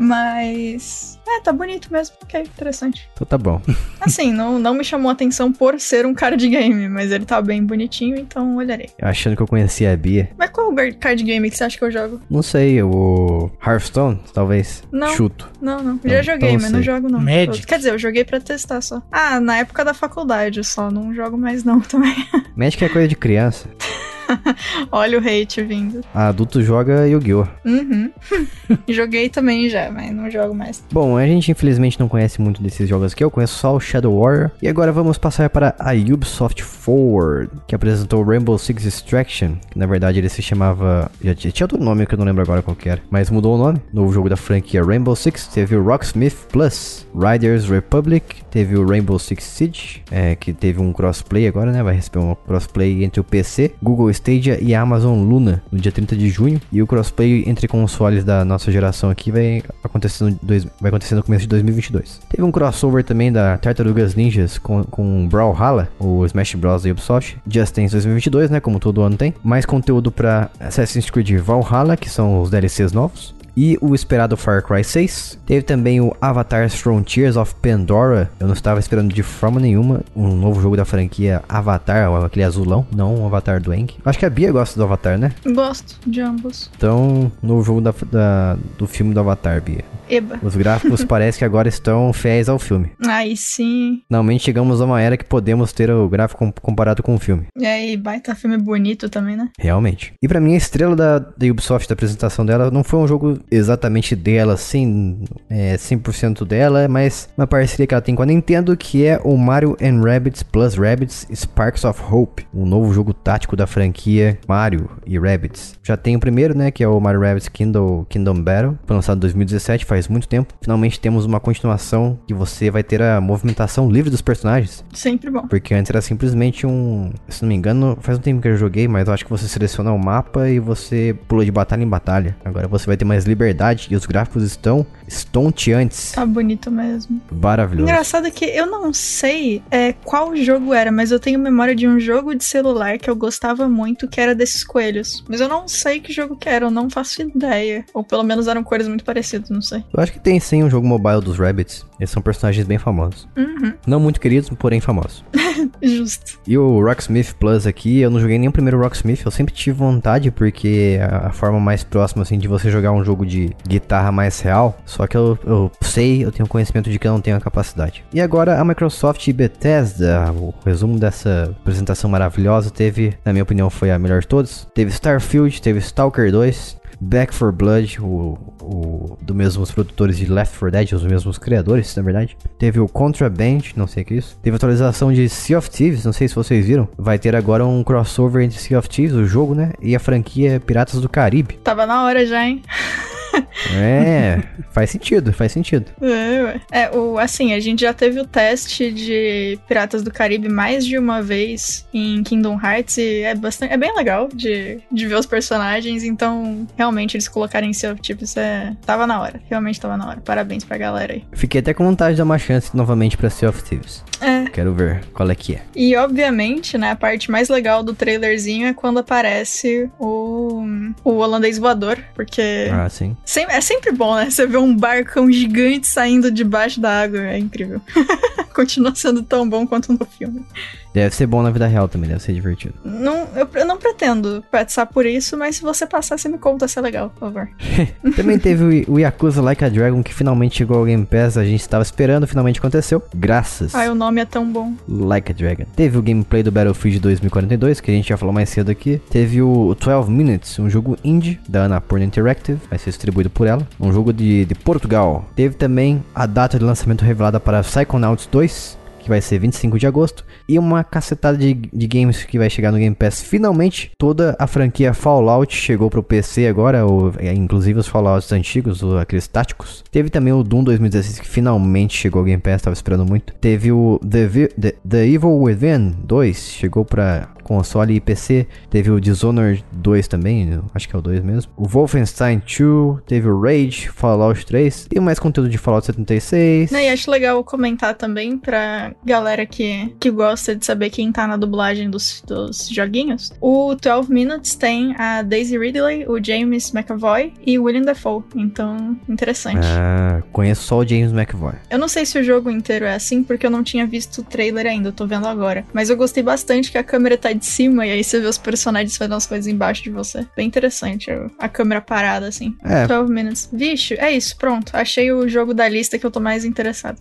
Mas... tá bonito mesmo. Ok, interessante. Então tá bom. Assim, não me chamou a atenção por ser um card game, mas ele tá bem bonitinho, então olharei. Achando que eu conhecia a Bia. Mas qual card game que você acha que eu jogo? Não sei, o Hearthstone, talvez. Não. Chuto. Não. Já joguei, então mas não jogo não. Magic. Quer dizer, eu joguei pra testar só. Na época da faculdade só, não jogo mais não também. Magic é coisa de criança. Olha o hate vindo. Adulto joga Yu-Gi-Oh! Uhum. Joguei também já, mas não jogo mais. Bom, a gente infelizmente não conhece muito desses jogos aqui. Eu conheço só o Shadow Warrior. E agora vamos passar para a Ubisoft Forward, que apresentou Rainbow Six Extraction, que na verdade ele se chamava... Já tinha outro nome que eu não lembro agora qual que era, mas mudou o nome. Novo jogo da franquia Rainbow Six. Teve o Rocksmith Plus, Riders Republic. Teve o Rainbow Six Siege, que teve um crossplay agora, né? Vai receber um crossplay entre o PC, Google Stadia e Amazon Luna no dia 30 de junho. E o crossplay entre consoles da nossa geração aqui vai acontecer no começo de 2022. Teve um crossover também da Tartarugas Ninjas com Brawlhalla, o Smash Bros da Ubisoft. Just Dance 2022, né, como todo ano tem. Mais conteúdo pra Assassin's Creed Valhalla, que são os DLCs novos. E o esperado Far Cry 6. Teve também o Avatar Frontiers of Pandora. Eu não estava esperando de forma nenhuma um novo jogo da franquia Avatar, aquele azulão, não o Avatar do Aang. Acho que a Bia gosta do Avatar, né? Gosto de ambos. Então, novo jogo do filme do Avatar, Bia. Eba. Os gráficos parece que agora estão fiéis ao filme. Aí sim. Finalmente chegamos a uma era que podemos ter o gráfico comparado com o filme. E aí, baita filme bonito também, né? Realmente. E pra mim, a estrela da Ubisoft, da apresentação dela, não foi um jogo exatamente dela, assim, 100% dela, mas uma parceria que ela tem com a Nintendo, que é o Mario & Rabbids Plus Rabbids Sparks of Hope, um novo jogo tático da franquia Mario e Rabbids. Já tem o primeiro, né, que é o Mario Rabbids Kingdom Battle, foi lançado em 2017, faz muito tempo. Finalmente temos uma continuação que você vai ter a movimentação livre dos personagens. Sempre bom. Porque antes era simplesmente se não me engano, faz um tempo que eu joguei, mas eu acho que você seleciona o mapa e você pula de batalha em batalha. Agora você vai ter mais liberdade e os gráficos estão estonteantes. Tá bonito mesmo. Maravilhoso. Engraçado que eu não sei qual jogo era, mas eu tenho memória de um jogo de celular que eu gostava muito, que era desses coelhos. Mas eu não sei que jogo que era, eu não faço ideia. Ou pelo menos eram cores muito parecidas, não sei. Eu acho que tem sim um jogo mobile dos Rabbids. Eles são personagens bem famosos. Uhum. Não muito queridos, porém famosos. Justo. E o Rocksmith Plus aqui, eu não joguei nem o primeiro Rocksmith, eu sempre tive vontade, porque é a forma mais próxima, assim, de você jogar um jogo de guitarra mais real. Só que eu tenho conhecimento de que eu não tenho a capacidade. E agora a Microsoft e Bethesda, o resumo dessa apresentação maravilhosa teve, na minha opinião, foi a melhor de todos. Teve Starfield, teve Stalker 2, Back 4 Blood, do mesmos produtores de Left 4 Dead, os mesmos criadores, na verdade. Teve o Contraband, não sei o que é isso. Teve atualização de Sea of Thieves, não sei se vocês viram. Vai ter agora um crossover entre Sea of Thieves, o jogo, né? E a franquia Piratas do Caribe. Tava na hora já, hein? Faz sentido. Assim, a gente já teve o teste de Piratas do Caribe mais de uma vez em Kingdom Hearts e é bem legal de ver os personagens, então realmente eles colocarem Sea of Thieves tava na hora, realmente tava na hora. Parabéns pra galera aí. Fiquei até com vontade de dar uma chance novamente pra Sea of Thieves. Quero ver qual é que é. E obviamente, né, a parte mais legal do trailerzinho é quando aparece o holandês voador, porque... Ah, sim. É sempre bom, né? Você vê um barcão gigante saindo debaixo da água. É incrível. Continua sendo tão bom quanto no filme. Deve ser bom na vida real também, deve ser divertido. Eu não pretendo passar por isso, mas se você passar, você me conta se é legal, por favor. Também teve o Yakuza Like a Dragon, que finalmente chegou ao Game Pass. A gente estava esperando, finalmente aconteceu. Graças. O nome é tão bom. Like a Dragon. Teve o gameplay do Battlefield 2042, que a gente já falou mais cedo aqui. Teve o 12 Minutes, um jogo indie da Annapurna Interactive. Vai ser distribuído por ela. Um jogo de Portugal. Teve também a data de lançamento revelada para Psychonauts 2, que vai ser 25 de agosto, e uma cacetada de games que vai chegar no Game Pass. Finalmente, toda a franquia Fallout chegou pro PC agora, inclusive os Fallouts antigos, aqueles táticos. Teve também o Doom 2016, que finalmente chegou ao Game Pass, tava esperando muito. Teve o The Evil Within 2, chegou pra console e PC. Teve o Dishonored 2 também, acho que é o 2 mesmo. O Wolfenstein 2, teve o Rage, Fallout 3. Tem mais conteúdo de Fallout 76. E acho legal comentar também pra galera que gosta de saber quem tá na dublagem dos joguinhos. O 12 Minutes tem a Daisy Ridley, o James McAvoy e o William Dafoe. Então, interessante. Conheço só o James McAvoy. Eu não sei se o jogo inteiro é assim, porque eu não tinha visto o trailer ainda, eu tô vendo agora. Mas eu gostei bastante que a câmera tá de cima e aí você vê os personagens fazendo as coisas embaixo de você. Bem interessante a câmera parada, assim. 12 Minutes. Vixe, é isso, pronto. Achei o jogo da lista que eu tô mais interessado.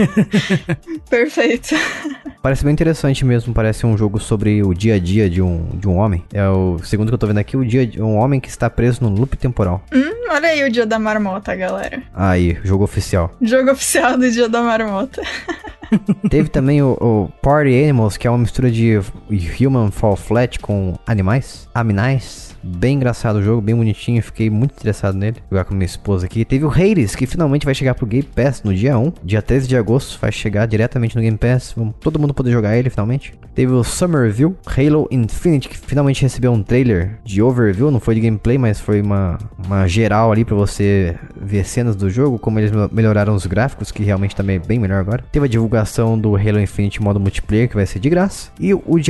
Perfeito. Parece bem interessante mesmo, parece um jogo sobre o dia a dia de um homem. Segundo que eu tô vendo aqui, o dia de um homem que está preso no loop temporal. Olha aí o Dia da Marmota, galera. Aí, jogo oficial. Jogo oficial do Dia da Marmota. Teve também o Party Animals, que é uma mistura de Human Fall Flat com animais. Bem engraçado o jogo, bem bonitinho. Fiquei muito interessado nele. Jogar com minha esposa aqui. Teve o Hades, que finalmente vai chegar pro Game Pass no dia 1. Dia 13 de agosto vai chegar diretamente no Game Pass. Vamos todo mundo poder jogar ele finalmente. Teve o Somerville, Halo Infinite, que finalmente recebeu um trailer de overview, não foi de gameplay, mas foi uma geral ali pra você ver cenas do jogo, como eles melhoraram os gráficos, que realmente também é bem melhor agora. Teve a divulgação do Halo Infinite modo multiplayer, que vai ser de graça. E o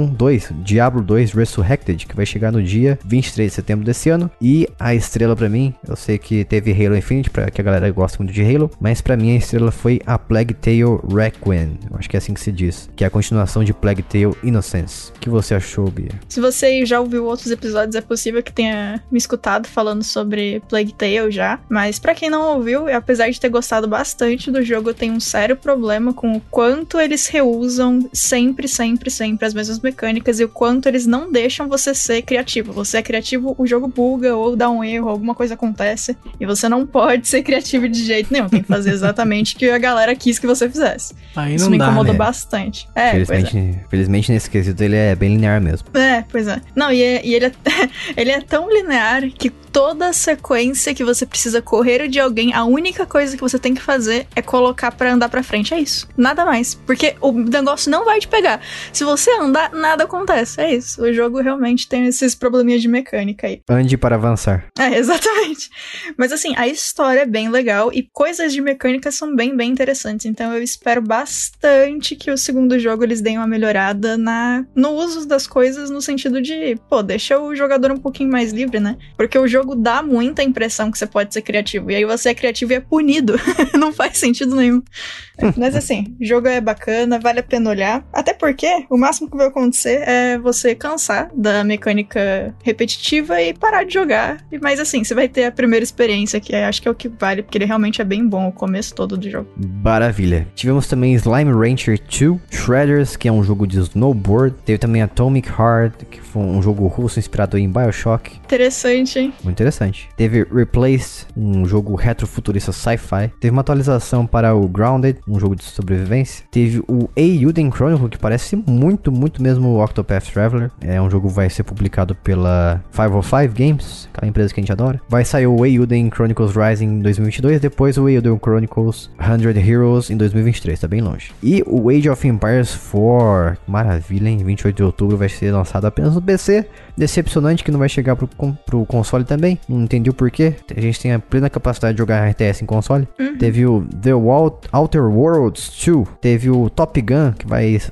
Diablo 2 Resurrected, que vai chegar no dia 23 de setembro desse ano. E a estrela pra mim, eu sei que teve Halo Infinite, que a galera gosta muito de Halo, mas pra mim a estrela foi a Plague Tale Requiem, eu acho que é assim que se diz, que é a continuação de Plague Tale Innocence. O que você achou, Bia? Se você já ouviu outros episódios, é possível que tenha me escutado falando sobre Plague Tale já, mas pra quem não ouviu, apesar de ter gostado bastante do jogo, eu tenho um sério problema com o quanto eles reusam sempre as mesmas mecânicas e o quanto eles não deixam você ser criativo. Você é criativo, o jogo buga ou dá um erro, alguma coisa acontece e você não pode ser criativo de jeito nenhum. Tem que fazer exatamente o que a galera quis que você fizesse. Aí isso não me dá, incomodou né? bastante. Felizmente nesse quesito ele é bem linear mesmo. Pois é. Não, e ele ele é tão linear que toda sequência que você precisa correr de alguém, a única coisa que você tem que fazer é colocar pra andar pra frente. É isso. Nada mais. Porque o negócio não vai te pegar. Se você andar, nada acontece. É isso. O jogo realmente tem esses probleminhas de mecânica aí. Ande para avançar. Exatamente. Mas assim, a história é bem legal e coisas de mecânica são bem interessantes. Então eu espero bastante que o segundo jogo eles deem uma melhorada no uso das coisas, no sentido de, deixa o jogador um pouquinho mais livre, né? Porque o jogo dá muita impressão que você pode ser criativo. E aí você é criativo e é punido. Não faz sentido nenhum. Mas assim, o jogo é bacana, vale a pena olhar. Até porque o máximo que vai acontecer é você cansar da mecânica repetitiva e parar de jogar. Mas assim, você vai ter a primeira experiência, que acho que é o que vale, porque ele realmente é bem bom o começo todo do jogo. Maravilha. Tivemos também Slime Rancher 2, Shredders, que é um jogo de snowboard. Teve também Atomic Heart, que foi um jogo russo inspirado em BioShock. Interessante, hein? Muito interessante. Teve Replaced, um jogo retrofuturista sci-fi. Teve uma atualização para o Grounded, um jogo de sobrevivência. Teve o Eiyuden Chronicle, que parece muito mesmo o Octopath Traveler. É um jogo que vai ser publicado pela 505 Games, aquela empresa que a gente adora. Vai sair o Eiyuden Chronicles Rising em 2022, depois o Eiyuden Chronicles 100 Heroes em 2023, tá bem longe. E o Age of Empires 4, maravilha, hein? 28 de outubro vai ser lançado apenas no PC. Decepcionante que não vai chegar pro console também. Não entendi o porquê. A gente tem a plena capacidade de jogar RTS em console. Teve o The Outer Worlds 2. Teve o Top Gun, que vai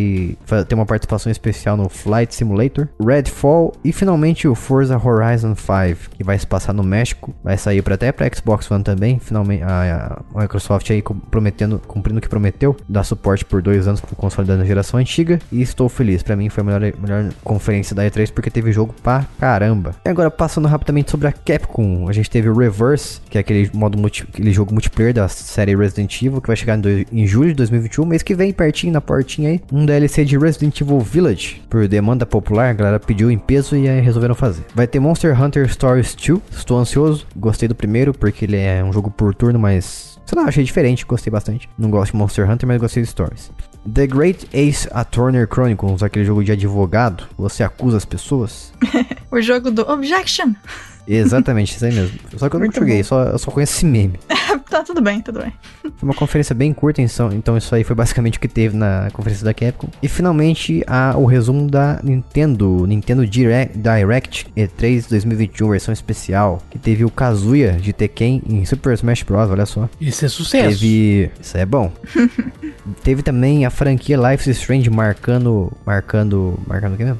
ter uma participação especial no Flight Simulator. Redfall. E finalmente o Forza Horizon 5, que vai se passar no México. Vai sair até pra Xbox One também. Finalmente a Microsoft aí cumprindo o que prometeu. Dar suporte por 2 anos pro console da geração antiga. E estou feliz. Pra mim foi a melhor conferência da E3, porque teve jogo pra caramba. E agora passando rapidamente sobre a Capcom, a gente teve o Reverse, que é aquele jogo multiplayer da série Resident Evil, que vai chegar em julho de 2021, mês que vem, pertinho, na portinha aí. Um DLC de Resident Evil Village, por demanda popular, a galera pediu em peso e aí resolveram fazer. Vai ter Monster Hunter Stories 2, estou ansioso, gostei do primeiro, porque ele é um jogo por turno, mas sei lá, achei diferente, gostei bastante. Não gosto de Monster Hunter, mas gostei de Stories. The Great Ace Attorney Chronicles, aquele jogo de advogado, você acusa as pessoas. O jogo do Objection. Exatamente, isso aí mesmo. Só que eu nunca joguei, eu só conheço esse meme. Tá, tudo bem. Foi uma conferência bem curta, então isso aí foi basicamente o que teve na conferência da Capcom. E finalmente o resumo da Nintendo Direct E3 2021, versão especial, que teve o Kazuya de Tekken em Super Smash Bros, olha só. Isso é sucesso. Isso é bom. Teve também a franquia Life is Strange marcando o que mesmo?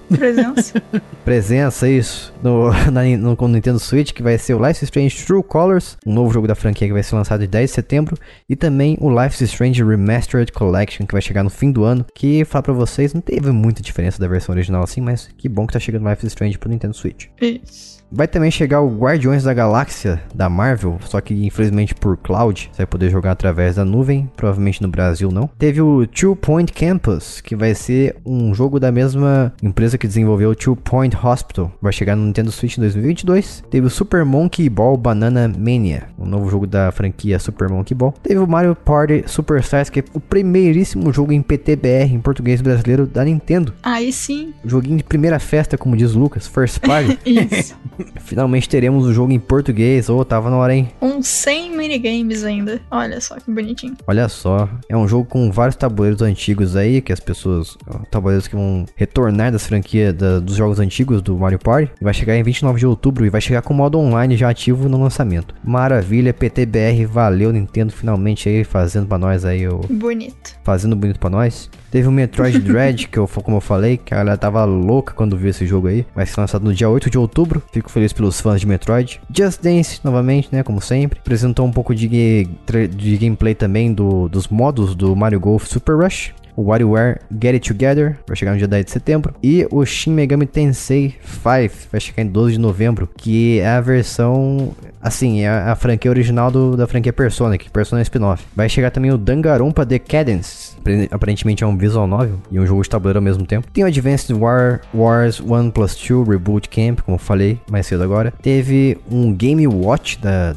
Presença, isso. No Nintendo Switch, que vai ser o Life is Strange True Colors, um novo jogo da franquia que vai ser lançado em 10 de setembro, e também o Life is Strange Remastered Collection, que vai chegar no fim do ano, que, falar pra vocês, não teve muita diferença da versão original assim, mas que bom que tá chegando Life is Strange pro Nintendo Switch. Isso. Vai também chegar o Guardiões da Galáxia da Marvel, só que infelizmente por cloud, você vai poder jogar através da nuvem, provavelmente no Brasil não. Teve o Two Point Campus, que vai ser um jogo da mesma empresa que desenvolveu o Two Point Hospital, vai chegar no Nintendo Switch em 2022. Teve o Super Monkey Ball Banana Mania, um novo jogo da franquia Super Monkey Ball. Teve o Mario Party Superstars, que é o primeiríssimo jogo em PTBR, em português brasileiro, da Nintendo. Aí sim. Joguinho de primeira festa, como diz o Lucas, First Party. Isso. Finalmente teremos o jogo em português. Tava na hora, hein? Uns 100 minigames ainda. Olha só que bonitinho. Olha só, é um jogo com vários tabuleiros antigos aí, que as pessoas... Tabuleiros que vão retornar das franquias dos jogos antigos do Mario Party. E vai chegar em 29 de outubro e vai chegar com o modo online já ativo no lançamento. Maravilha, PTBR, valeu Nintendo finalmente aí fazendo pra nós aí o... Bonito. Fazendo bonito pra nós. Teve o Metroid Dread, como eu falei, que a galera tava louca quando viu esse jogo aí. Vai ser lançado no dia 8 de outubro. Fico feliz pelos fãs de Metroid. Just Dance, novamente, né, como sempre. Apresentou um pouco de gameplay também dos modos do Mario Golf Super Rush. O WarioWare Get It Together vai chegar no dia 10 de setembro. E o Shin Megami Tensei 5 vai chegar em 12 de novembro. Que é a versão... Assim, é a franquia original da franquia Persona, que Persona é spin-off. Vai chegar também o Danganronpa Decadence. Aparentemente é um visual novel e um jogo de tabuleiro ao mesmo tempo. Tem o Advanced Wars 1+2 Reboot Camp, como eu falei mais cedo agora. Teve um Game & Watch da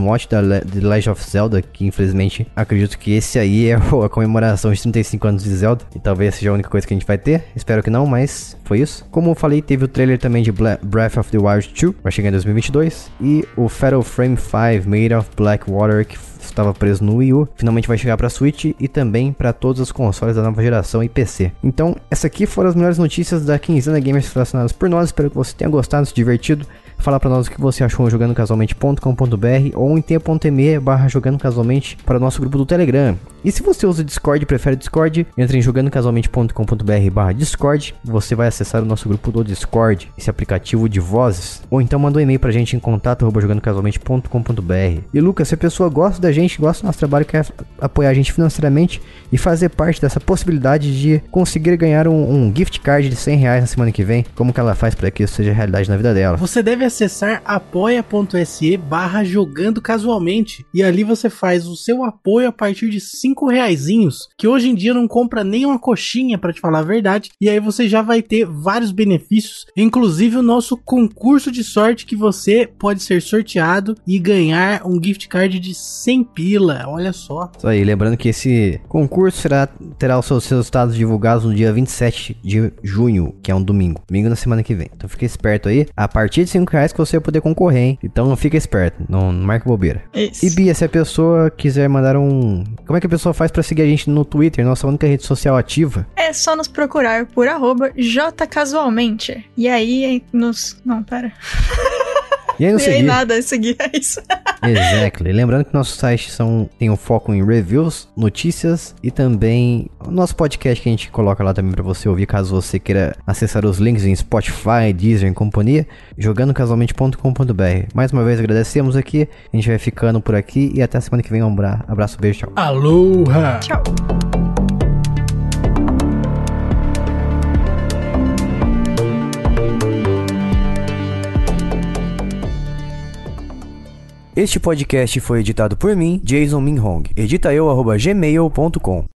The Legend of Zelda, que infelizmente acredito que esse aí é a comemoração de 35 anos de Zelda. E talvez seja a única coisa que a gente vai ter. Espero que não, mas foi isso. Como eu falei, teve o trailer também de Breath of the Wild 2, vai chegar em 2022. E o Fatal Frame 5 Made of Black Water, que estava preso no Wii U, finalmente vai chegar para Switch e também para todos os consoles da nova geração e PC. Então, essa aqui foram as melhores notícias da quinzena Gamers selecionadas por nós. Espero que você tenha gostado, se divertido. Fala pra nós o que você achou jogandocasualmente.com.br ou em t.me/jogandocasualmente para o nosso grupo do Telegram. E se você usa o Discord e prefere o Discord, entre em jogandocasualmente.com.br/Discord. Você vai acessar o nosso grupo do Discord, esse aplicativo de vozes. Ou então manda um e-mail pra gente em contato@jogandocasualmente.com.br. E Lucas, se a pessoa gosta da gente, gosta do nosso trabalho, quer apoiar a gente financeiramente e fazer parte dessa possibilidade de conseguir ganhar um gift card de R$100 na semana que vem, como que ela faz para que isso seja realidade na vida dela? Você deve acessar apoia.se/jogando casualmente e ali você faz o seu apoio a partir de R$5, que hoje em dia não compra nem uma coxinha, pra te falar a verdade, e aí você já vai ter vários benefícios, inclusive o nosso concurso de sorte, que você pode ser sorteado e ganhar um gift card de 100 pila, olha só. Isso aí, lembrando que esse concurso terá os seus resultados divulgados no dia 27 de junho, que é um domingo na semana que vem. Então fica esperto aí, a partir de R$5 que você vai poder concorrer, hein? Então fica esperto, não marca bobeira. Isso. E Bia, se a pessoa quiser mandar como é que a pessoa faz pra seguir a gente no Twitter, nossa única rede social ativa? É só nos procurar por @jcasualmente. E aí Não, pera. E aí não seguir nada, seguir é isso. Exactly. Lembrando que nossos sites tem um foco em reviews, notícias e também o nosso podcast que a gente coloca lá também pra você ouvir, caso você queira acessar os links em Spotify, Deezer e companhia, jogandocasualmente.com.br. Mais uma vez agradecemos aqui, a gente vai ficando por aqui e até a semana que vem. Um abraço, beijo, tchau. Aloha! Tchau. Este podcast foi editado por mim, Jason Minhong. Edita eu, @gmail.com.